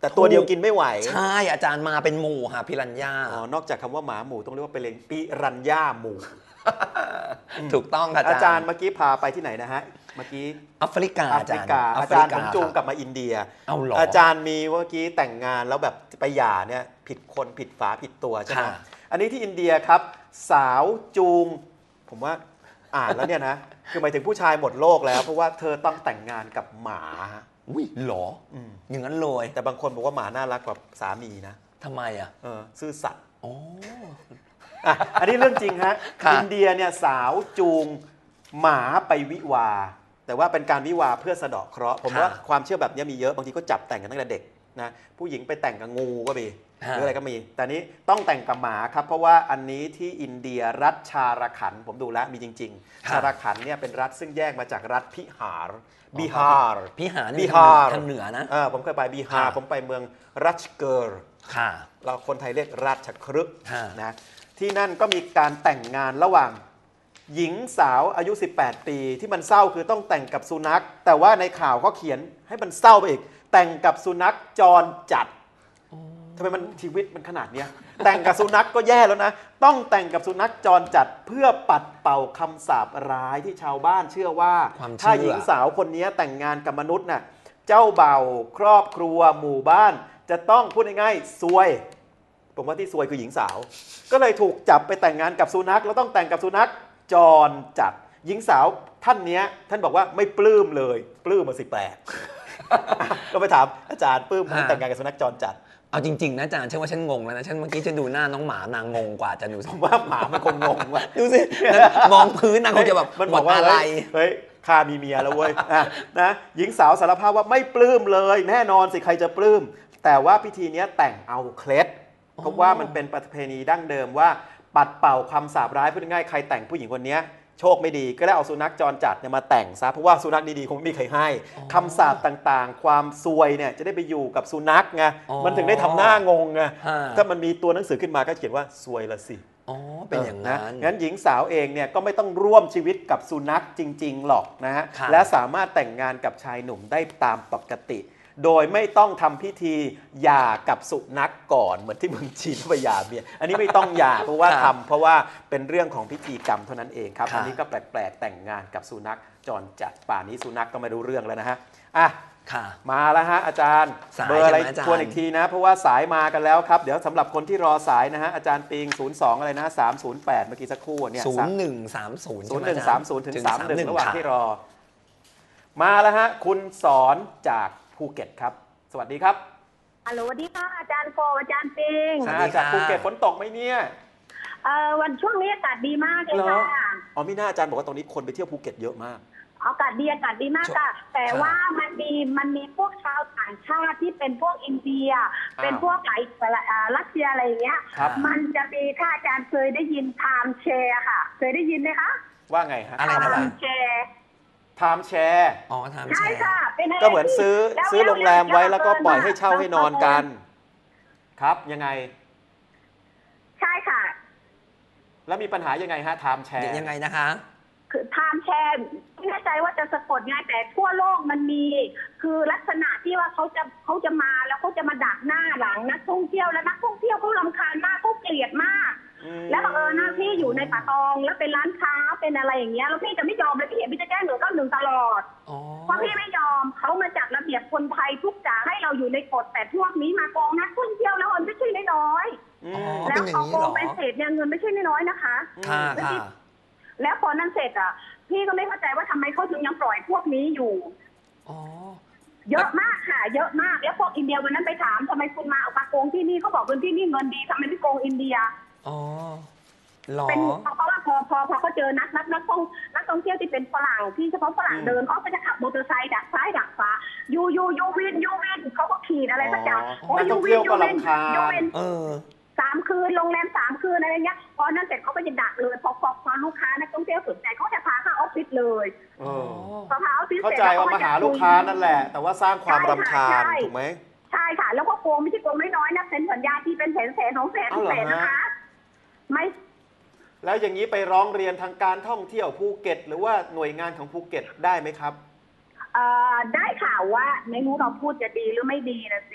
แต่ตัวเดียวกินไม่ไหวใช่อาจารย์มาเป็นหมู่ค่ะพิรัญญาอ๋อนอกจากคำว่าหมาหมู่ต้องเรียกว่าเป็นปิรัญญาหมู่ถูกต้องค่ะอาจารย์เมื่อกี้พาไปที่ไหนนะฮะเมื่อกี้แอฟริกาอาจารย์อาจารย์ผมจูงกลับมาอินเดียเอาหรออาจารย์มีเมื่อกี้แต่งงานแล้วแบบไปหย่าเนี่ยผิดคนผิดฝาผิดตัวใช่ไหมอันนี้ที่อินเดียครับสาวจูงผมว่าอ่านแล้วเนี่ยนะคือหมายถึงผู้ชายหมดโลกแล้วเพราะว่าเธอต้องแต่งงานกับหมาอุ้ยหรออย่างนั้นเลยแต่บางคนบอกว่าหมาน่ารักกว่าสามีนะทำไมอ่ะเออซื่อสัตย์อ๋ออันนี้เรื่องจริงฮะอินเดียเนี่ยสาวจูงหมาไปวิวาแต่ว่าเป็นการวิวาเพื่อสะเดาะเคราะห์ผมว่าความเชื่อแบบนี้มีเยอะบางทีก็จับแต่งกันตั้งแต่เด็กนะผู้หญิงไปแต่งกับงูก็มีหรืออะไรก็มีแต่นี้ต้องแต่งกับหมาครับเพราะว่าอันนี้ที่อินเดียรัฐชาระขันผมดูแล้วมีจริงๆชาระขันเนี่ยเป็นรัฐซึ่งแยกมาจากรัฐพิหารบิฮาร์พิหารบิฮาร์ทางเหนือนะผมเคยไปบิฮาร์ผมไปเมืองรัชเกอร์เราคนไทยเรียกราชครึกนะที่นั่นก็มีการแต่งงานระหว่างหญิงสาวอายุสิบแปดปีที่มันเศร้าคือต้องแต่งกับสุนัขแต่ว่าในข่าวเขาเขียนให้มันเศร้าไปอีกแต่งกับสุนัขจรจัดทำไมมันชีวิตมันขนาดนี้แต่งกับสุนัขก็แย่แล้วนะต้องแต่งกับสุนัขจรจัดเพื่อปัดเป่าคำสาปร้ายที่ชาวบ้านเชื่อว่าถ้าหญิงสาวคนนี้แต่งงานกับมนุษย์น่ะเจ้าเบ่าครอบครัวหมู่บ้านจะต้องพูดง่ายๆซวยผมว่าที่ซวยคือหญิงสาวก็เลยถูกจับไปแต่งงานกับสุนัขแล้วต้องแต่งกับสุนัขจรจัดหญิงสาวท่านนี้ท่านบอกว่าไม่ปลื้มเลยปลื้มมาสิแปลกก็ไปถามอาจารย์ปลื้มแต่งงานกับสุนัขจรจัดเอาจริงๆนะอาจารย์ฉันว่าฉันงงแล้วนะฉันเมื่อกี้ฉันดูหน้าน้องหมานางงงกว่าจะดูผมว่าหมามันคงงงว่ะดูสิมองพื้นนางคงจะแบบมันบอกว่าอะไรเฮ้ยข้ามีเมียแล้วเว้ยนะหญิงสาวสารภาพว่าไม่ปลื้มเลยแน่นอนสิใครจะปลื้มแต่ว่าพิธีนี้แต่งเอาเคล็ดเพราะว่ามันเป็นประเพณีดั้งเดิมว่าปัดเป่าความสาปร้ายพูดง่ายๆใครแต่งผู้หญิงคนนี้โชคไม่ดีก็ได้เอาสุนัขจรจัดเนี่ยมาแต่งซะเพราะว่าสุนัขดีๆคงไม่มีใครให้คำสาปต่างๆความซวยเนี่ยจะได้ไปอยู่กับสุนัขไงมันถึงได้ทำหน้างงไงถ้ามันมีตัวหนังสือขึ้นมาก็เขียนว่าซวยละสิอ๋อเป็นอย่างนั้นงั้นหญิงสาวเองเนี่ยก็ไม่ต้องร่วมชีวิตกับสุนัขจริงๆหรอกนะฮะและสามารถแต่งงานกับชายหนุ่มได้ตามปกติโดยไม่ต้องทำพิธีหย่ากับสุนัขก่อนเหมือนที่เมืองจีนไปหย่าเมียอันนี้ไม่ต้องหย่าเพราะว่าทำเพราะว่าเป็นเรื่องของพิธีกรรมเท่านั้นเองครับอันนี้ก็แปลกๆแต่งงานกับสุนัขจรจัดป่านนี้สุนัขก็ไม่รู้เรื่องแล้วนะฮะอ่ะมาแล้วฮะอาจารย์เบอร์อะไรทวนอีกทีนะเพราะว่าสายมากันแล้วครับเดี๋ยวสำหรับคนที่รอสายนะฮะอาจารย์ปิงศูนย์ สองอะไรนะสามศูนย์แปดเมื่อกี้สักครู่เนี่ยศูนย์หนึ่งสามศูนย์ศูนย์หนึ่งสามศูนย์ถึงสามหนึ่งระหว่างที่รอมาแล้วฮะคุณสอนจากภูเก็ตครับสวัสดีครับฮัลโหลสวัสดีค่ะอาจารย์โฟอาจารย์ปิงจากภูเก็ตฝนตกไหมเนี่ยเอ่อวันช่วงนี้อากาศดีมากเลยค่ะอ๋อมีหน้าอาจารย์บอกว่าตรงนี้คนไปเที่ยวภูเก็ตเยอะมากอากาศดีอากาศดีมากค่ะแต่ว่ามันมีมันมีพวกชาวต่างชาติที่เป็นพวกอินเดียเป็นพวกไหลรัสเซียอะไรอย่างเงี้ยมันจะมีถ้าอาจารย์เคยได้ยินไทม์แชร์ค่ะเคยได้ยินไหมคะว่าไงฮะอะไรนะไทม์แชร์ไทม์แชร์อ๋อไทม์แชร์ใช่ค่ะก็เหมือนซื้อซื้อโรงแรมไว้แล้วก็ปล่อยให้เช่าให้นอนกันครับยังไงใช่ค่ะแล้วมีปัญหายังไงฮะไทม์แชร์ยังไงนะคะคือไทม์แชร์ไม่แน่ใจว่าจะสะกดไงแต่ทั่วโลกมันมีคือลักษณะที่ว่าเขาจะเขาจะมาแล้วเขาจะมาดักหน้าหลังนักท่องเที่ยวแล้วนักท่องเที่ยวเขารำคาญมากเขาเกลียดมากแล้วบังเอิญนะพี่อยู่ในป่าตองแล้วเป็นร้านค้าเป็นอะไรอย่างเงี้ยแล้วพี่จะไม่ยอมเลยพี่เห็นพี่จะแจ้งหนึ่งเก้าหนึ่งตลอดเพราะพี่ไม่ยอมเขามาจัดระเบียบคนไทยทุกจ่าให้เราอยู่ในกฎแต่พวกนี้มาโกงนักท่องเที่ยวแล้วมันไม่ใช่น้อยๆแล้วเขาโกงเป็นเศษเนี่ยเงินไม่ใช่น้อยๆนะคะแล้วพอนั้นเสร็จอ่ะพี่ก็ไม่เข้าใจว่าทำไมเขาถึงยังปล่อยพวกนี้อยู่เยอะมากค่ะเยอะมากแล้วพวกอินเดียวันนั้นไปถามทำไมคุณมาเอามาโกงที่นี่เขาบอกเงินที่นี่เงินดีทำไมไม่โกงอินเดียอ๋อหรอเป็นเพราะว่าพอพอพอเขาเจอนักนักนักท่องนักท่องเที่ยวที่เป็นฝรั่งที่เฉพาะฝรั่งเดินเขาก็จะขับมอเตอร์ไซค์ดักซ้ายดักขวายูยูยูวินยูวินเขาก็ขี่อะไรสักอย่างโอ้ยูวินยูวินยูวินเออสามคืนโรงแรมสามคืนอะไรเงี้ยพอนั้นเสร็จเขาก็จะดักเลยพอพอพอลูกค้านักท่องเที่ยวสนใจเขาจะพาเข้าออฟฟิศเลยพอพาออฟฟิศเข้าใจว่ามาหาลูกค้านั่นแหละแต่ว่าสร้างความรำคาญถูกไหมใช่ค่ะแล้วก็โกงไม่ใช่โกงน้อยๆนะเป็นสัญญาที่เป็นแสนแสนสองแสนแสนนะคะไม่แล้วอย่างนี้ไปร้องเรียนทางการท่องเที่ยวภูเก็ตหรือว่าหน่วยงานของภูเก็ตได้ไหมครับเอ่อได้ข่าวว่าไม่รู้เราพูดจะดีหรือไม่ดีนะสิ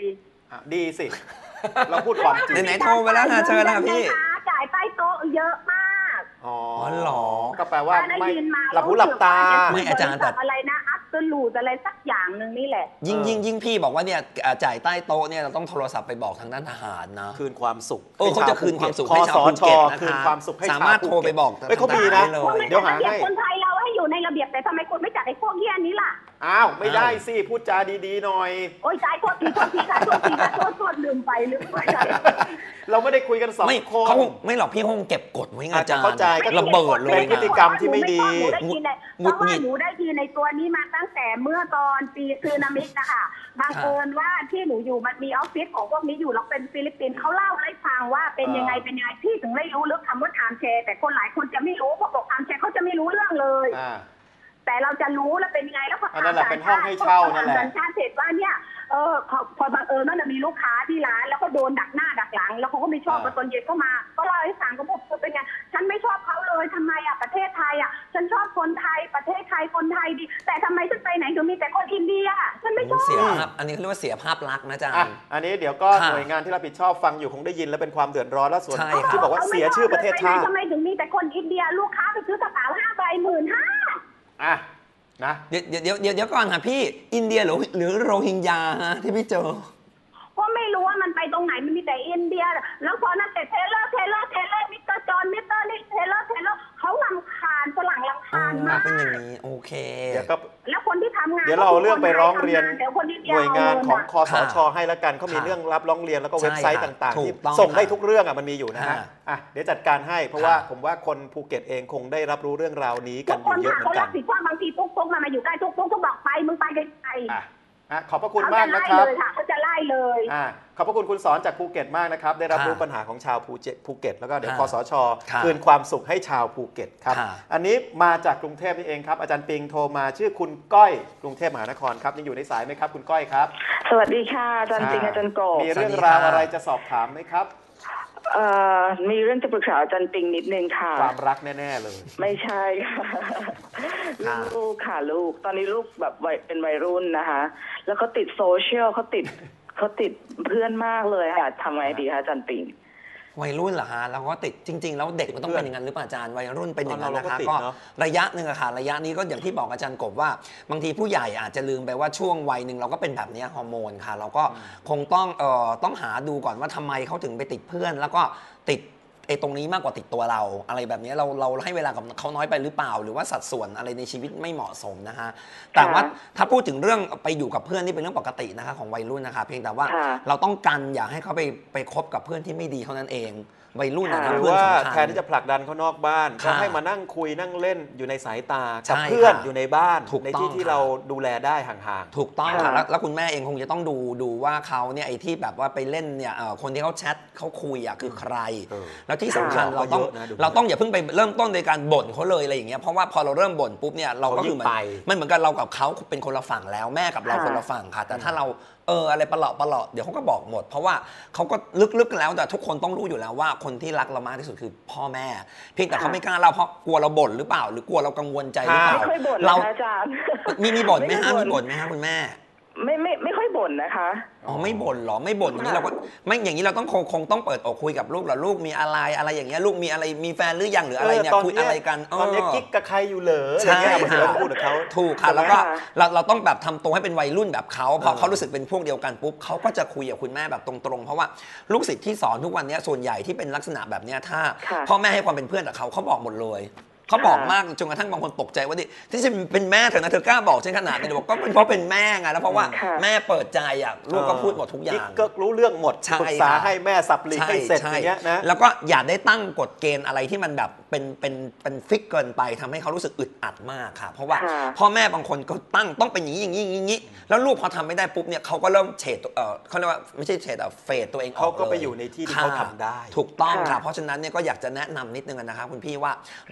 อ่ะดีสิ เราพูดความจริงไหนๆโทรไปแล้วค่ะเชิญค่ะพี่จ่ายใต้โต๊ะเยอะมากอ๋อเหรอก็แปลว่าได้ไม่ยินมาหลับหูหลับตาไม่อาจารย์แต่อะไรนะอัพเตอร์ลูดอะไรสักอย่างหนึ่งนี่แหละยิ่งเออยิ่งยิ่งพี่บอกว่าเนี่ยอ่าจ่ายใต้โต๊ะเนี่ยเราต้องโทรศัพท์ไปบอกทางด้านทหารนะคืนความสุขเออเขาจะคืนความสุขคให้อชาสวภูชเก็ตนะคะคืนความสุขให้สามารถชวภูโทรไปบอกเฮ้ยเขามีนะทางทหารได้เลยเดี๋ยวหาให้คนไทยเราให้อยู่ในระเบียบแต่ทำไมคุณไม่จัดไอ้พวกเหี้ยนี้ล่ะอ้าวไม่ได้สิพูดจาดีๆหน่อยโอ้ยจ่ายโทษทีโทษทีค่ะโทษทีค่ะโทษโทษลืมไปลืมไปเราไม่ได้คุยกันสองไม่คนเขาไม่หรอกพี่คงเก็บกดไว้ไงอาจารย์เข้าใจก็ระเบิดเลเป็ยนพฤนะติกรรมที่ไม่ดีหนูได้ยินในหเพงุดราะหงิว่าดหนูได้ยินในตัวนี้มาตั้งแต่เมื่อตอนปีซึนามินะคะบังเอิญว่าที่หนูอยู่มันมีออฟฟิศของพวกนี้อยู่เราเป็นฟิลิปปินส์เขาเล่าให้ฟังว่าเป็นยังไงเป็นยังไงพี่ถึงได้รู้เรื่องคำว่าไทม์แชร์แต่คนหลายคนจะไม่รู้เพราะบอกไทม์แชร์เขาจะไม่รู้เรื่องเลยอ่าแต่เราจะรู้แล้วเป็นยังไงแล้วพออันนั้นแหละเป็นห้องให้เช่านั่นแหละสัญชาติเสร็จว่าเนี่ยเออเขาพอบังเอิญว่ามีลูกค้าที่ร้านแล้วก็โดนดักหน้าดักหลัง แล้วเขาก็ไม่ชอบพอตอนเย็นก็มาก็เล่าให้ฟังก็บอกเป็นไงฉันไม่ชอบเขาเลยทำไมอ่ะประเทศไทยอ่ะฉันชอบคนไทยประเทศไทยคนไทยดีแต่ทำไมฉันไปไหนถึงมีแต่คนอินเดียฉันไม่ชอบเสียภาพอันนี้เขาเรียกว่าเสียภาพลักษณ์นะอาจารอ่ะย์อันนี้เดี๋ยวก็ค่ะหน่วยงานที่รับผิดชอบฟังอยู่คงได้ยินและเป็นความเดือดร้อนแล้วส่วนใช่ที่บอกว่าเสียชื่อประเทศชาติทำไมถึงมีแต่คนอินเดียลูกค้าไปซื้อกระเป๋าห้าใบหมื่นห้าอ่ะนะเดี๋ยวเดี๋ยวเดี๋ยวเดี๋ยวก่อนค่ะพี่อินเดียหรือหรือโรฮิงญาฮะที่พี่เจอก็ไม่รู้ว่ามันไปตรงไหนมันมีแต่อินเดียแล้วพอนั้นแต่เทเลอร์เทเลอร์เทเลอร์มิสเตอร์จอห์นมิสเตอร์นี่เทเลอร์เทเลอร์เขาลำคาญฝรั่งลำอ๋คาญอมากเป็นอย่างนี้โอเคเดี๋ยวก็แล้วคนที่ทำงานเดี๋ยวเราเอาเรื่องไปร้องเรียนเดี๋ยวคนที่หน่วยงานของคอสชค่ะให้แล้วกันเขามีค่ะเรื่องรับร้องเรียนแล้วก็ใช่เว็บไซต์ค่ะต่างๆถูที่กต้องส่งได้ค่ะทุกเรื่องอ่ะมันมีอยู่นะฮะค่ะอ่ะเดี๋ยวจัดการให้เพราะว่าค่ะผมว่าคนภูเก็ตเองคงได้รับรู้เรื่องราวนี้กัทุนกอคนยู่เยอะเหมือเขานกัรันบผิดชอบบางทีตุ๊กตุ๊กมามาอยู่ใกล้ตุ๊กตุ๊กก็บอกไปมึงไปไกลอ่ะอ่ะขอบพระๆคุณเขามาจะกไล่นะครับเลยค่ะเขาจะไล่เลยอ่าขอบพระคุณคุณสอนจากภูเก็ตมากนะครับ ได้รับค่ะรู้ปัญหาของชาวภูเก็ตภูเก็ตแล้วก็เดี๋ยวค่ะคอสชค่ะคืนความสุขให้ชาวภูเก็ตครับค่ะอันนี้มาจากกรุงเทพนี่เองครับอาจารย์ปิงโทรมาชื่อคุณก้อยกรุงเทพมหานครครับยังอยู่ในสายไหมครับคุณก้อยครับสวัสดีค่ะอาจารย์ปิงอาจารย์โกบมีเรื่องราวอะไรจะสอบถามไหมครับเอ่อมีเรื่องจะปรึกษาอาจารย์ปิงนิดนึงค่ะความรักแน่ๆเลยไม่ใช่ค่ะค่ะลูกค่ะลูก ตอนนี้ลูกแบบวัยเป็นวัยรุ่นนะคะ แล้วเขาติดโซเชียลเขาติดเขาติดเพื่อนมากเลยค่ะทำไงดีคะอาจารย์ปิงวัยรุ่นเหรอฮะเราก็ติดจริง ๆ แล้วเด็กมันต้องเพื่เป็อนนอย่างนั้นหรือเปล่าอาจารย์วัยรุ่นเป็นอย่างนั้นเรานะก็คะติดก็เนอะระยะหนึ่งอะค่ะระยะนี้ก็อย่างที่บอกอาจารย์กบว่า บางทีผู้ใหญ่อาจจะลืมไปว่าช่วงวัยหนึ่งเราก็เป็นแบบนี้ฮอร์โมนค่ะ เราก็คงต้องเอ่อต้องหาดูก่อนว่าทำไมเขาถึงไปติดเพื่อน แล้วก็ติดไอ้ตรงนี้มากกว่าติดตัวเรา อะไรแบบนี้เราเราให้เวลากับเขาน้อยไปหรือเปล่า หรือว่าสัดส่วนอะไรในชีวิตไม่เหมาะสมนะฮะแต่ว่าถ้าพูดถึงเรื่องไปอยู่กับเพื่อนนี่เป็นเรื่องปกตินะคะของวัยรุ่นนะคะเพียงแต่ว่าค่ะเราต้องกันอย่าให้เขาไปไปคบกับเพื่อนที่ไม่ดีเท่านั้นเองวัยรุ่นนะค่ะหรือเพื่อนว่าสำคัญแทนที่จะผลักดันเขานอกบ้านก็ค่ะให้มานั่งคุยนั่งเล่นอยู่ในสายตาใช่กับเพื่อนค่ะอยู่ในบ้านถูกในต้องที่ที่ค่ะเราดูแลได้ห่างถูกต้องค่ะค่ะแล้วแล้วคุณแม่เองคงจะต้องดูดูว่าเขาเนี่ยไอ้ที่แบบว่าไปเล่นเนี่ยเอ่อคนที่เขาแชทเขาคุยอ่ะคือใครเออแล้วที่สำคัญค่ะเราต้องก็เยอะนะดูเราต้องอย่าเพิ่งไปเริ่มต้นโดยการบ่นเขาเลยอะไรอย่างเงี้ยเพราะว่าพอเราเริ่มบ่นปุ๊บเนี่ยเราก็เขายิ่คืงอเหมือนไปมันเหมือนกันเรากับเขาเป็นคนละฝั่งแล้วแม่กับเราค่ะคนละฝั่งค่ะ แต่ถ้าเราเอออะไรประหลาดประหลาดเดี๋ยวเขาก็บอกหมด เพราะว่าเขาก็ลึกๆกันแล้วแต่ทุกคนต้องรู้อยู่แล้วว่าคนที่รักเรามากที่สุดคือพ่อแม่ เพียงแต่เขาไม่กล้าเล่าเพราะกลัวเราบ่นหรือเปล่า หรือกลัวเรากังวลใจหรือเปล่าไม่ค่อยบ่นเรานะคะอาจารย์มีมีบ่นไหมฮะไม่มีบ่บ่นนไหมฮะคุณแม่ไม่ไม่ไม่ค่อยบ่นนะคะอ๋อไม่บ่นเหรอไม่บ่นอย่างนี้เราก็ไม่อย่างนี้เราต้องคงคงต้องเปิดอกคุยกับลูกเหรอลูกมีอะไรอะไรอย่างเงี้ยลูกมีอะไรมีแฟนหรือยังหรืออะไรเนี่ยตอนคุยเนี้อะไรกันตอนนี้เกิ๊กกับใครอยู่เหรอใช่อะไรเงี้ยเราค่ะพูดกับเขาถูกค่ะใช่ไหมแล้วก็ค่ะเราเราต้องแบบทำตัวให้เป็นวัยรุ่นแบบเขาพอเออเขารู้สึกเป็นพวกเดียวกันปุ๊บเขาก็จะคุยกับคุณแม่แบบตรงๆ เพราะว่าลูกศิษย์ที่สอนทุกวันเนี้ยส่วนใหญ่ที่เป็นลักษณะแบบเนี้ยถ้าค่ะพ่อแม่ให้ความเป็นเพื่อนกับเขาเขาบอกหมดเลยเขาบอกค่ะมากจนกระทั่งบางคนตกใจว่าดิที่จะเป็นแม่เธอนะเธอกล้าบอกฉันขนาดนี้บอกก็เป็นเพราะเป็นแม่ไงแล้วเพราะว่าค่ะแม่เปิดใจอ่ะลูกก็พูดหมดทุกอย่ากิ๊กงก็รู้เรื่องหมดใช่ปรึกษาค่ะให้แม่สับหลีกให้เสร็จใช่อย่างเงี้ยนะแล้วก็อย่าได้ตั้งกฎเกณฑ์อะไรที่มันแบบเป็นเป็นเป็นฟิกเกินไปทำให้เขารู้สึกอึดอัดมากค่ะ เพราะว่าค่ะพ่อแม่บางคนก็ตั้งต้องเป็นอย่างนี้อย่างนี้อย่างนี้แล้วลูกพอทำไม่ได้ปุ๊บเนี่ยเขาก็เริ่มเฉดเออเขาเรียกว่าไม่ใช่เฉดอะเฟดตัวเองออกเขาก็ไปลอยู่ในที่ที่ค่ะเขาทำได้ถูกต้องค่ะค่ะเพราะฉะนั้นเนี่ยก็อยากจะแนะนำนิดนึงนะครับคุณพี่ว่าเราคงจะ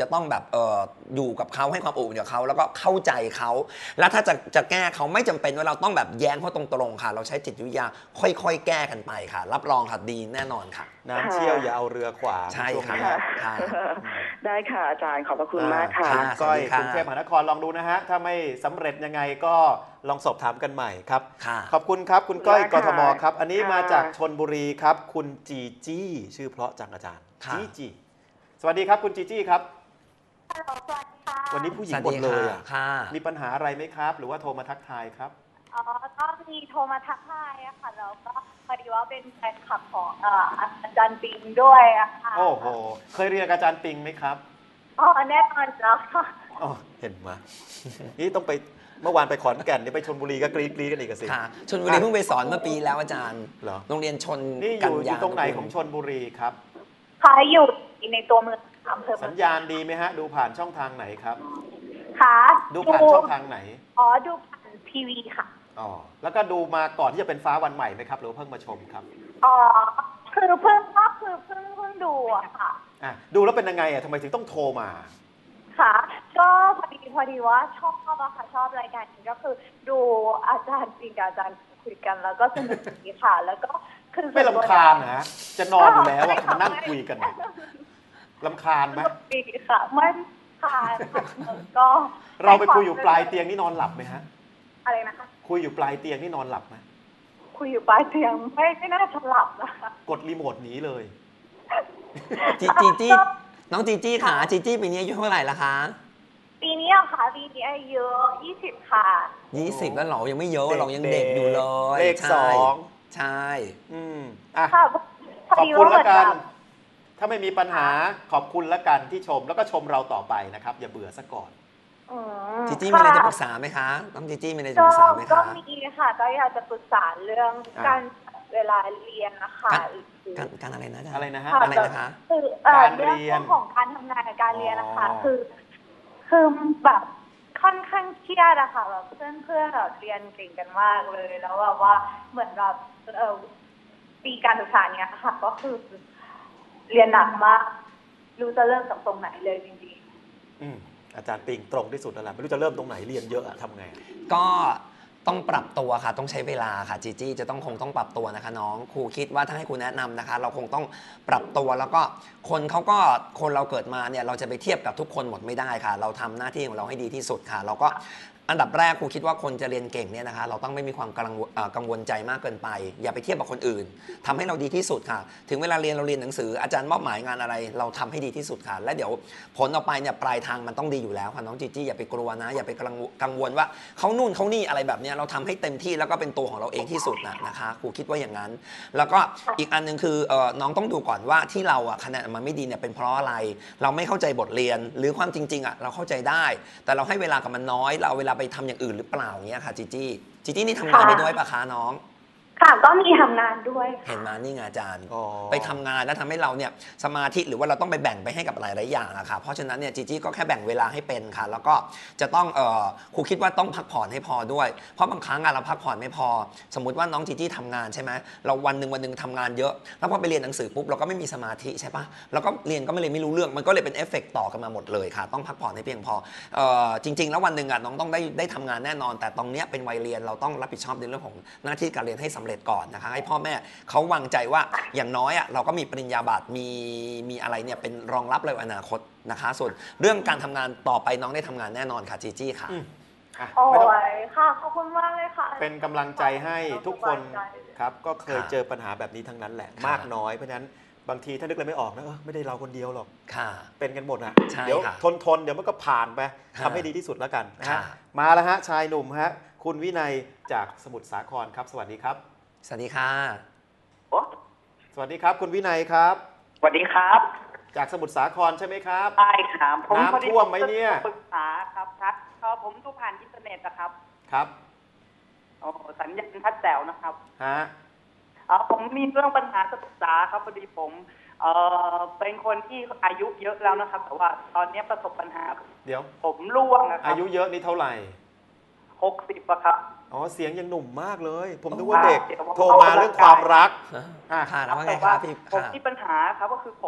จะต้องแบบเอออยู่กับเขาให้ความอบอุ่นกับเขาแล้วก็เข้าใจเขาแล้วถ้าจะจะแก้เขาไม่จำเป็นว่าเราต้องแบบแย้งเขาตรงๆค่ะเราใช้จิตวิทยาค่อยๆแก้กันไปค่ะรับรองค่ะดีแน่นอนค่ะน้ำเชี่ยวอย่าเอาเรือขวางใช่ช่วงค่ะนี้ค่ะได้ค่ะอาจารย์ขอบพระคุณมากค่ะคุณก้อยสวัสดีค่ะกรุงเทพมหานครลองดูนะฮะถ้าไม่สำเร็จยังไงก็ลองสอบถามกันใหม่ครับค่ะขอบคุณครับคุณก้อยได้กค่ะทมครับ อันนี้ค่ะมาจากชนบุรีครับ คุณจีจี้ชื่อเพราะจังอาจารย์ค่ะจีจี้สวัสดีครับคุณจีจี้ครับฮัลโหลสวัสดีค่ะวันนี้ผู้หญิสงวัสหมดดีเลยค่ะอะค่ะมีปัญหาอะไรไหมครับ หรือว่าโทรมาทักทายครับอ๋อก็มีโทรมาทักทายอะค่ะแล้วก็พอดีว่าเป็นแฟนคลับของเอ่ออาจารย์ปิงด้วยอะค่ะโอ้โหเคยเรียนกับอาจารย์ปิงไหมครับอ๋อแน่นอนแล้วค่ะอ๋อเห็นมา นี่ต้องไปเมื่อวานไปขอนแก่นนี่ไปชนบุรีก็กรี๊ดกรี๊ดกันอีกอะสิค่ะชลบุรีเพิ่งไปสอนเมื่อปีแล้วอาจารย์เหรอโรงเรียนชนนี่อกัยู่นอยายู่ตรงไหนคุณของชนบุรีครับค่ะอยู่ในตัวเมืองอำเภอเมืสัองญญาณดีไหมฮะ ดูผ่านช่องทางไหนครับค่ะดูผ่านช่องทางไหนอ๋อดูผ่านทีวีค่ะอ๋อ แล้วก็ดูมาก่อนที่จะเป็นฟ้าวันใหม่ไหมครับ หรือว่าเพิ่งมาชมครับอ๋อคือเพิ่งก็คือเพิ่งเพิ่งดูอะค่ะอ่ะ ดูแล้วเป็นยังไงอ่ะทำไมถึงต้องโทรมาค่ะ ก็พอดีพอดีว่าชอบอะค่ะชอบรายการนี้ก็คือดูอาจารย์ปิงกับอาจารย์คุยกันแล้วก็สนุกดีค่ะ แล้วก็คือไม่ลำคาญนะฮะ จะนอนอยู่แล้วอ่ะมานั่งคุยกันเนี่ยลำคาญไหมสนุกดีค่ะไม่ค่ะก็เราไปคุยอยู่ปลายเตียงนี่นอนหลับไหมฮะอะไรนะคะคุยอยู่ปลายเตียงนี่นอนหลับไหมคุยอยู่ปลายเตียงไม่ไม่น่าจะหลับนะคะกดรีโมทหนีเลยจีจีจี้น้องจีจี้ค่ะจีจี้ปีนี้อายุเท่าไหร่ละคะปีนี้อะค่ะปีนี้อายุยี่สิบค่ะยี่สิบแล้วเหรอยังไม่เยอะเด็กเรายังเด็กอยู่เลยเลขใช่สองใช่อืมอ่ะค่ะพขออบดีคุณว่าเหแล้มือวน กันแบบถ้าไม่มีปัญหาขอบคุณแล้วกันที่ชมแล้วก็ชมเราต่อไปนะครับ อย่าเบื่อซะก่อนอืมจีจี้มีอะไรจะปรึกค่ษาไหมคะน้องจีจี้มีอะไรจะก็ปรึกษาไหมก็คะมีค่ะก็อยากจะปรึกษาเรื่องอ่าการเวลาเรียนนะคะการการอะไรนะอาจารย์อะไรนะฮะค่ะอะไรนะคะคือเอ่อการเรื่องเรียนของการทำงานกับการเรียนนะคะอ๋อคือ คือแบบค่อนข้างเครียดอะค่ะแบบเพื่อนเพื่อนแบบเรียนเก่งกันมากเลย แล้วแบบว่าเหมือนแบบเออปีการศึกษาเนี้ยค่ะ ก็คือเรียนหนักมากรู้จะเริ่มจากตรงไหนเลยจริงๆอืมอาจารย์ปิงตรงที่สุดแล้วล่ะไม่รู้จะเริ่มตรงไหนเรียนเยอะอะทำไงอะก็ต้องปรับตัวค่ะต้องใช้เวลาค่ะจีจี้จะต้องคงต้องปรับตัวนะคะน้องครูคิดว่าถ้าให้ครูแนะนำนะคะ เราคงต้องปรับตัวแล้วก็คนเขาก็คนเราเกิดมาเนี่ยเราจะไปเทียบกับทุกคนหมดไม่ได้ค่ะ เราทำหน้าที่ของเราให้ดีที่สุดค่ะ เราก็อันดับแรกครูคิดว่าคนจะเรียนเก่งเนี่ยนะคะ เราต้องไม่มีความกังวลเอ่อกังวลใจมากเกินไป อย่าไปเทียบกับคนอื่นทำให้เราดีที่สุดค่ะ ถึงเวลาเรียนเราเรียนหนังสืออาจารย์มอบหมายงานอะไร เราทำให้ดีที่สุดค่ะ และเดี๋ยวผลออกไปเนี่ยปลายทางมันต้องดีอยู่แล้วค่ะน้องจีจี้อย่าไปกลัวนะอย่าไปกังวลกังวลว่าเขานู่นเขานี่อะไรแบบเนี้ยเราทำให้เต็มที่แล้วก็เป็นตัวของเราเองที่สุดนะนะคะครูคิดว่าอย่างนั้น แล้วก็อีกอันหนึงคือเอ่อน้องต้องดูก่อนว่าที่เราอ่ะคะแนนออกมาไม่ดีเนี่ยเป็นเพราะอะไร เราไม่เข้าใจบทเรียน หรือความจริงๆอ่ะเราเข้าใจได้ แต่เราให้เวลากับมันน้อยเราเอาเวลาไปทำอย่างอื่นหรือเปล่าอย่างเงี้ยค่ะจีจี้จีจี้นี่ทำงานไปด้วยปะคะน้องค่ะก็มีทำงานด้วยค่ะเห็นมานี่ไงอาจารย์อ๋อไปทำงานแล้วทำให้เราเนี่ยสมาธิหรือว่าเราต้องไปแบ่งไปให้กับหลายๆอย่างอะค่ะเพราะฉะนั้นเนี่ยจีจี้ก็แค่แบ่งเวลาให้เป็นค่ะ แล้วก็จะต้องเอ่อครูคิดว่าต้องพักผ่อนให้พอด้วย เพราะบางครั้งอะเราพักผ่อนไม่พอ สมมติว่าน้องจีจี้ทำงานใช่ไหมเราวันหนึ่งวันหนึ่งทำงานเยอะแล้วพอไปเรียนหนังสือปุ๊บเราก็ไม่มีสมาธิใช่ปะแล้วก็เรียนก็ไม่เลยไม่รู้เรื่องมันก็เลยเป็นเอฟเฟกต์ต่อกันมาหมดเลยค่ะ ต้องพักผ่อนให้เพียงพอเอ่อจริง ๆ แล้ววันหนึ่งอะน้องต้องได้ได้ทำงานแน่นอน แต่ตรงเนี้ยเป็นวัยเรียนเราต้องรับผิดชอบในเรื่องของหน้าที่การเรียนให้สำเร็จก่อนนะคะให้พ่อแม่เขาวางใจว่าอย่างน้อยอ่ะเราก็มีปริญญาบัตรมีมีอะไรเนี่ยเป็นรองรับเลยอนาคตนะคะ ส่วนเรื่องการทำงานต่อไปน้องได้ทำงานแน่นอนค่ะจีจี้ค่ะอืมอ่ะโอ้ไม่ต้องยค่ะขอบคุณมากเลยค่ะเป็นกำลังใจให้ทุกคนครับ ก็เคยค่ะเจอปัญหาแบบนี้ทั้งนั้นแหละค่ะมากน้อยเพราะฉะนั้นบางทีถ้านึกอะไรไม่ออกนะเออไม่ได้เราคนเดียวหรอกค่ะเป็นกันหมดอ่ะใช่เดี๋ยวค่ะทนทนเดี๋ยวมันก็ผ่านไปค่ะทำให้ดีที่สุดแล้วกันนะฮะค่ะมาแล้วฮะชายหนุ่มฮะคุณวินัยจากสมุทรสาครครับ สวัสดีครับสวัสดีค่ะโอ้สวัสดีครับ คุณวินัยครับสวัสดีครับจากสมุทรสาครใช่ไหมครับใช่ครับผมน้ำพอดีท่วมไหมเนี่ยปรึกษาครับทัดเอ่อผมดูผ่านอินเทอร์เน็ตนะครับครับโอ้สัญญาณทัดแจ๋วนะครับฮะเอ่อผมมีเรื่องปัญหาจะปรึกษาครับพอดีผมเอ่อเป็นคนที่อายุเยอะแล้วนะครับ แต่ว่าตอนนี้ประสบปัญหาเดี๋ยวผมร่วงนะครัอาบยุเยอะนี่เท่าไหร่หกสิบอะครับอ๋อเสียงยังหนุ่มมากเลย ผมนึกว่าเด็กเดี๋ยวผมโทรมาเรื่องความรัก อ่ะค่ะแล้วว่าไงแต่คะว่าพี่ผมค่ะมีปัญหาครับก็คือผม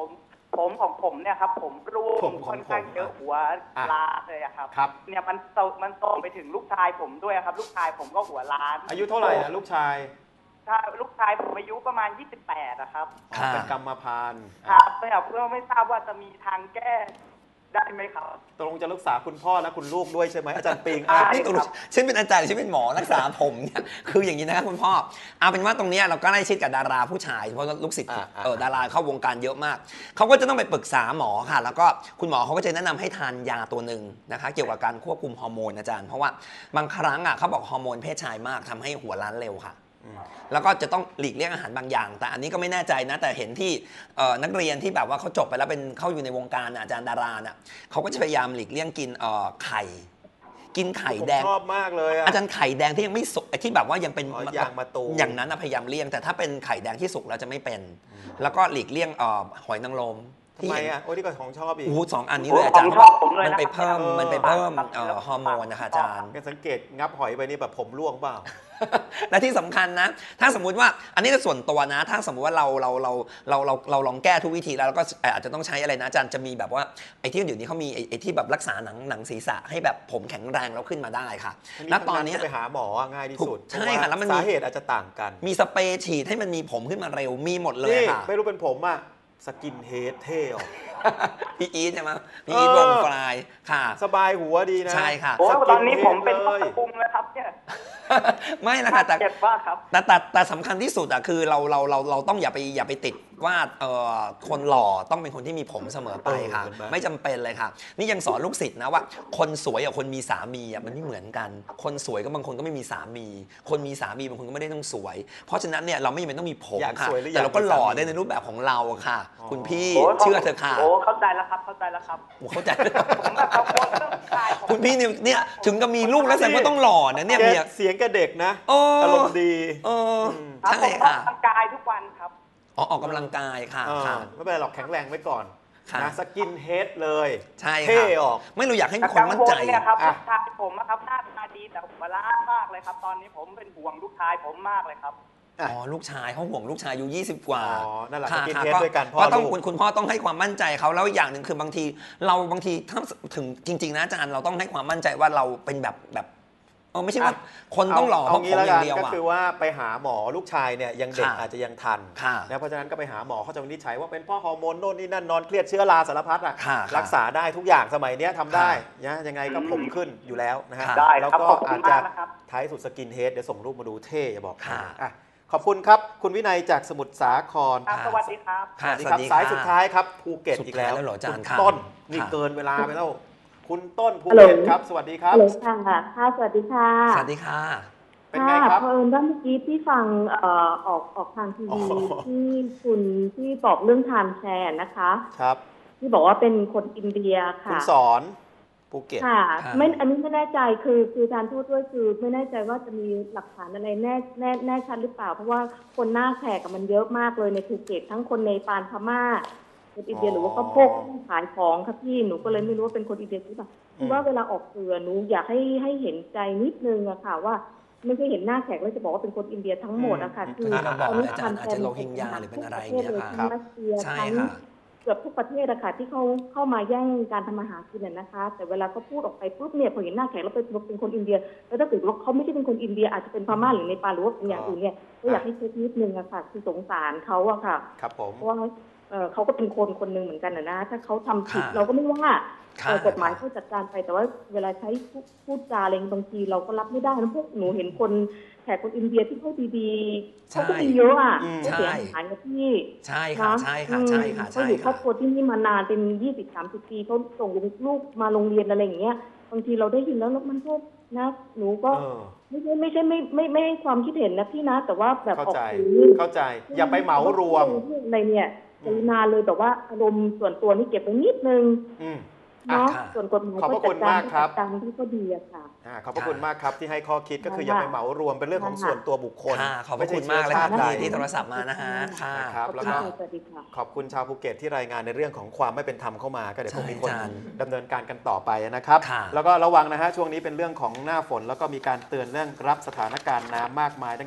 ผมของผมเนี่ยครับผมร่วผงมของค่อนข้างผมเยอะหัวอ่ะล้านเลยอะครับครับเนี่ยมันโตมันโตไปถึงลูกชายผมด้วยครับ ลูกชายผมก็หัวล้านอายุเท่าไหร่นะลูกชายถ้าลูกชายผมอายุประมาณยี่สิบแปดนะครับอ๋อค่ะเป็นกรรมพันธุ์ครับแต่เพื่อไม่ทราบว่าจะมีทางแก้ได้ไหมครับตกลงจะรักษาคุณพ่อและคุณลูกด้วยใช่ไหมอาจารย์ปิงใช่อ่ะนี่ตกลงฉันเป็นอาจารย์หรือฉันเป็นหมอรักษาผมเนี่ยคืออย่างนี้นะครับคุณพ่อเอาเป็นว่าตรงเนี้ยเราก็ได้ชิดกับดาราผู้ชายเพราะลูกศิษย์อ่าอ่าเออดาราเข้าวงการเยอะมากเขาก็จะต้องไปปรึกษาหมอค่ะ แล้วก็คุณหมอเขาก็จะแนะนำให้ทานยาตัวหนึ่งนะคะเกี่ยวกับการควบคุมฮอร์โมนอาจารย์เพราะว่าบางครั้งอ่ะเขาบอกฮอร์โมนเพศชายมากทำให้หัวล้านเร็วค่ะ แล้วก็จะต้องหลีกเลี่ยงอาหารบางอย่าง แต่อันนี้ก็ไม่แน่ใจนะ แต่เห็นที่เอ่อนักเรียนที่แบบว่าเขาจบไปแล้วเป็นเข้าอยู่ในวงการน่ะอาจารย์ดาราน่ะเขาก็จะพยายามหลีกเลี่ยงกินเอ่อไข่ กินไข่ผมแดงชอบมากเลยอะอาจารย์ไข่แดงที่ยังไม่สุกไอ้ที่แบบว่ายังเป็นอ๋อยางมะตูมอย่างนั้นนะพยายามเลี่ยง แต่ถ้าเป็นไข่แดงที่สุกแล้วจะไม่เป็น แล้วก็หลีกเลี่ยงเอ่อหอยนางรมทำไมอ่ะโอ้ยนี่ก็ของชอบอีกโอ้โหสองอันนี้เลยอาจารย์ของชอบผมเลยมันไปนะครับเพิ่มเออมันไปเพิ่มครับเอ่อฮอร์โมนนะคะอาจารย์กันสังเกตงับหอยไปนี่แบบผมร่วงเปล่าและที่สำคัญนะ ถ้าสมมุติว่าอันนี้ส่วนตัวนะ ถ้าสมมุติว่าเราเราเราเราเราเราลองแก้ทุกวิธีแล้วเราก็อาจจะต้องใช้อะไรนะอาจารย์จะมีแบบว่าไอ้ที่เดี๋ยวนี้เขามีไอ้ไอ้ที่แบบรักษาหนังหนังศีรษะให้แบบผมแข็งแรงแล้วขึ้นมาได้ค่ะทั้งณตอนนี้ทั้งก็ไปหาหมอง่ายที่สุดใช่ค่ะแล้วมันมีสาเหตุอาจจะต่างกันมีสเปรย์ฉีดให้มันมีผมขึ้นมาเร็วมีหมดเลยนี่ค่ะไม่รู้เป็นผมอ่ะสกินเฮดเท่ออกพี่อีทใช่ไหมพี่อีทเออวงฟลายค่ะสบายหัวดีนะใช่ค่ะโอ้สกิตอนนี้ผมเป็นฮดพัเลกยปุงแล้วครับเนี่ยไม่ละค่ะแต่เจ็บมากครับแต่แต่แต่สำคัญที่สุดอะคือเราเราเราเราต้องอย่าไปอย่าไปติดว่าเอ่อคนหล่อต้องเป็นคนที่มีผมเสมอไปค่ะเออเห็นไหมไม่จำเป็นเลยค่ะ นี่ยังสอนลูกศิษย์นะว่า คนสวยกับคนมีสามีอะมันไม่เหมือนกัน คนสวยก็บางคนก็ไม่มีสามี คนมีสามีบางคนก็ไม่ได้ต้องสวย เพราะฉะนั้นเนี่ยเราไม่จำเป็นต้องมีผมอยากค่ะสวยหรือแต่เราก็หล่ออยากมีสามีได้ในรูปแบบของเราค่ะอ๋อคุณพี่โอ้เชื่อเถอะค่ะโอ้เข้าใจแล้วครับเข้าใจแล้วครับโอ้เข้าใจผมแบบกังวลเรื่องกายผมคุณพี่เนี่ยเนี่ยถึงกับมีลูกแล้วแสดงว่าต้องหล่อนะเนี่ยแกเมียเสียงแกเด็กนะโอ้อารมณ์ดีเออครับใช่ผมออกค่ะกำลังกายทุกวันครับอ๋อออกกำลังกายค่ะเออค่ะไม่เป็นไรหรอกแข็งแรงไว้ก่อนค่ะนะสกินเฮดเลยใช่เท่ค่ะออกไม่รู้อยากให้แต่มีคนกังมั่นวใจลเนี่ยครับอ่ะลูกชายผมนะครับหน้าตาดีแต่หัวล้านมากเลยครับ ตอนนี้ผมเป็นห่วงลูกชายผมมากเลยครับอ่ะอ๋อลูกชายเขาห่วงลูกชายอายุยี่สิบกว่าอ๋อนั่นแหละค่ะสกินค่ะเฮดด้วยกันพ่อก็ต้องลูกคุณคุณพ่อต้องให้ความมั่นใจเขาแล้วอย่างหนึ่งคือบางที เราบางทีถ้าถึงจริง ๆ นะอาจารย์เราต้องให้ความมั่นใจว่าเราเป็นแบบแบบเออไม่ใช่ว่าอ่ะคนต้องหล่อเพเอาราะผมงี้อแล้วย่ากังนเดียวก็อ่ะคือว่าไปหาหมอลูกชายเนี่ยยังเด็กค่ะอาจจะยังทันค่ะนะเพราะฉะนั้นก็ไปหาหมอเขาจะวินิจฉัยว่าเป็นเพ่อฮอร์โมนโน่นนี่นั่นนอนเครียดเชื้อราสารพัดอ่ะค่ะรักษาได้ทุกอย่างสมัยเนี้ยทำได้ค่ะนะยังไงก็ผมขึ้นอยู่แล้วนะฮะค่ะได้แล้วครับก็ขอบคุณอาจจะมากนะครับท้ายสุดสกินเฮดเดี๋ยวส่งรูปมาดูเท่อย่าบอกค่ะอ่ะขอบคุณครับคุณวินัยจากสมุทรสาครครับสวัสดีครับสค่ะวัสดีสควัรับสดีสายค่ะสุดท้ายครับภูเก็ตสุดอีกแล้วท้ายแล้วเหรออาจารย์คุณค่ะต้นนี่ค่ะเกินเวลาไปแล้ว คุณต้นภูฮัลโหลเก็ตครับ สวัสดีครับฮัลโหลค่ะค่ะ สวัสดีค่ะสวัสดีค่ะเป็นไงครับเพอิญว่าเมื่อกี้ที่ฟังเอ่อออกออกทางทีอ๋วีอที่คุณที่บอกเรื่องไทม์แชร์นะคะครับที่บอกว่าเป็นคนอินเดียคุค่ะณสอนภูเก็ตค่ะค่ะไม่อันนี้ไม่แน่ใจคือคือการพูดด้วยคือไม่แน่ใจว่าจะมีหลักฐานอะไรแน่แน่แน่ชัดหรือเปล่า เพราะว่าคนหน้าแขกกับมันเยอะมากเลยในภูเก็ตทั้งคนในปานพม่าคนอินเดียอ๋อหรือว่าก็พกขายของค่ะพี่หนูก็เลยไม่รู้ว่าเป็นคนอินเดียหรือเปล่าคือว่าเวลาออกสื่อหนูอยากให้ให้เห็นใจนิดนึงอะค่ะว่าไม่ใช่เห็นหน้าแขกแล้วจะบอกว่าเป็นคนอินเดียทั้งหมดอะค่ะอืมคือที่เราบอกตอนนี้อาจารย์ทำอาจจะโรฮิงญาหรือเป็นอะไรอย่างเงี้ยค่ะทั้งรัสเซียใช่ทั้งค่ะเกือบทุกประเทศอะค่ะที่เขาเข้ามาแย่งการทำมาหากินน่ะนะคะ แต่เวลาเขาพูดออกไปปุ๊บเนี่ยพอเห็นหน้าแขกแล้วเป็นเป็นคนอินเดีย แล้วถ้าเกิดว่าเขาไม่ใช่เป็นคนอินเดียอาจจะเป็นพม่าหรือเนปาลหรือว่าเป็นอย่างอื่นเนี่ยก็อยากให้เช็คนิดนึงอะค่ะคือสงสารเขาอะค่ะครับผมเพราะว่าเอ่อเขาก็เป็นคนคนหนึ่งเหมือนกันนะนะถ้าเขาทำผิดค่ะเราก็ไม่ว่าค่ะเอ่อกฎหมายเขาจัดการไปแต่ว่าเวลาใช้พูดพูดจาอะไรบางทีเราก็รับไม่ได้นะพวกหนูเห็นคนแขกคนอินเดียที่เขาดีๆเขาก็มีเยอะอ่ะอืมเขาเสียหายนะพี่ใช่ค่ะนะใช่ค่ะอืมใช่ค่ะเขาใช่อยู่ครอค่ะบครัวที่นี่มานานเป็นยี่สิบสามสิบปีเขาส่งลูกมาโรงเรียนอะไรอย่างเงี้ยบางทีเราได้ยินแล้วแล้วมันก็นะหนูก็เออไม่ใช่ไม่ใช่ไม่ไม่ไม่ให้ความคิดเห็นนะพี่นะ แต่ว่าแบบเข้าออกใจสื่อเข้าใจ อย่าไปเหมารวมอะไรเนี่ยกรุณาเลยแต่ว่าอารมณ์ส่วนตัวนี่เก็บไว้นิดนึงอืมเนาะค่ะส่วนกฎหมายขอบพก็ระคุจัณดกามาร กครับจัดการที่ก็ดีอะค่ะอ่าขอบพระคุณมากครับที่ให้ข้อคิดก็คือค่ะอย่าไปเหมารวมเป็นเรื่องของส่วนตัวบุคคลค่ะขอบพไม่ระใช่คุณมากเลยค่ะชื้อชที่ติใดที่โทรศัพท์มานะฮะค่ะนะครับขอบแล้วคุณก็ค่ะสวัสดีค่ะขอบคุณชาวภูเก็ตที่รายงานในเรื่องของความไม่เป็นธรรมเข้ามาก็เดี๋ยวคงมีคนใช่อาจารย์ดำเนินการกันต่อไปนะครับค่ะแล้วก็ระวังนะฮะช่วงนี้เป็นเรื่องของหน้าฝน แล้วก็มีการเตือนเรื่องรับสถานการณ์น้ำมากมาย ตั้งแต่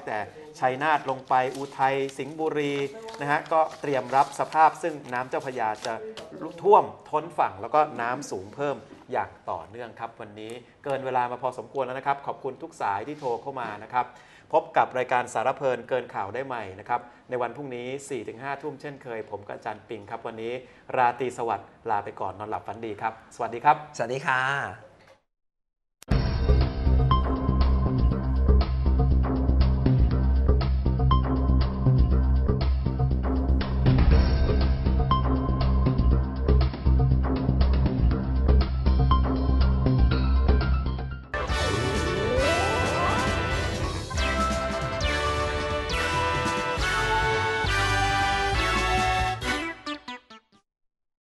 ชัยนาทลงไปอุทัยสิงห์บุรีนะฮะก็เตรียมรับสภาพซึ่งน้ำเจ้าพระยาจะท่วมท้นฝั่งแล้วก็น้ำสูงเพิ่มอย่างต่อเนื่องครับวันนี้เกินเวลามาพอสมควรแล้วนะครับขอบคุณทุกสายที่โทรเข้ามานะครับพบกับรายการสารเพลินเกินข่าวได้ใหม่นะครับในวันพรุ่งนี้ สี่ถึงห้า ทุ่มเช่นเคยผมกับอาจารย์ปิงครับวันนี้ราตรีสวัสดิ์ลาไปก่อนนอนหลับฝันดีครับสวัสดีครับสวัสดีค่ะ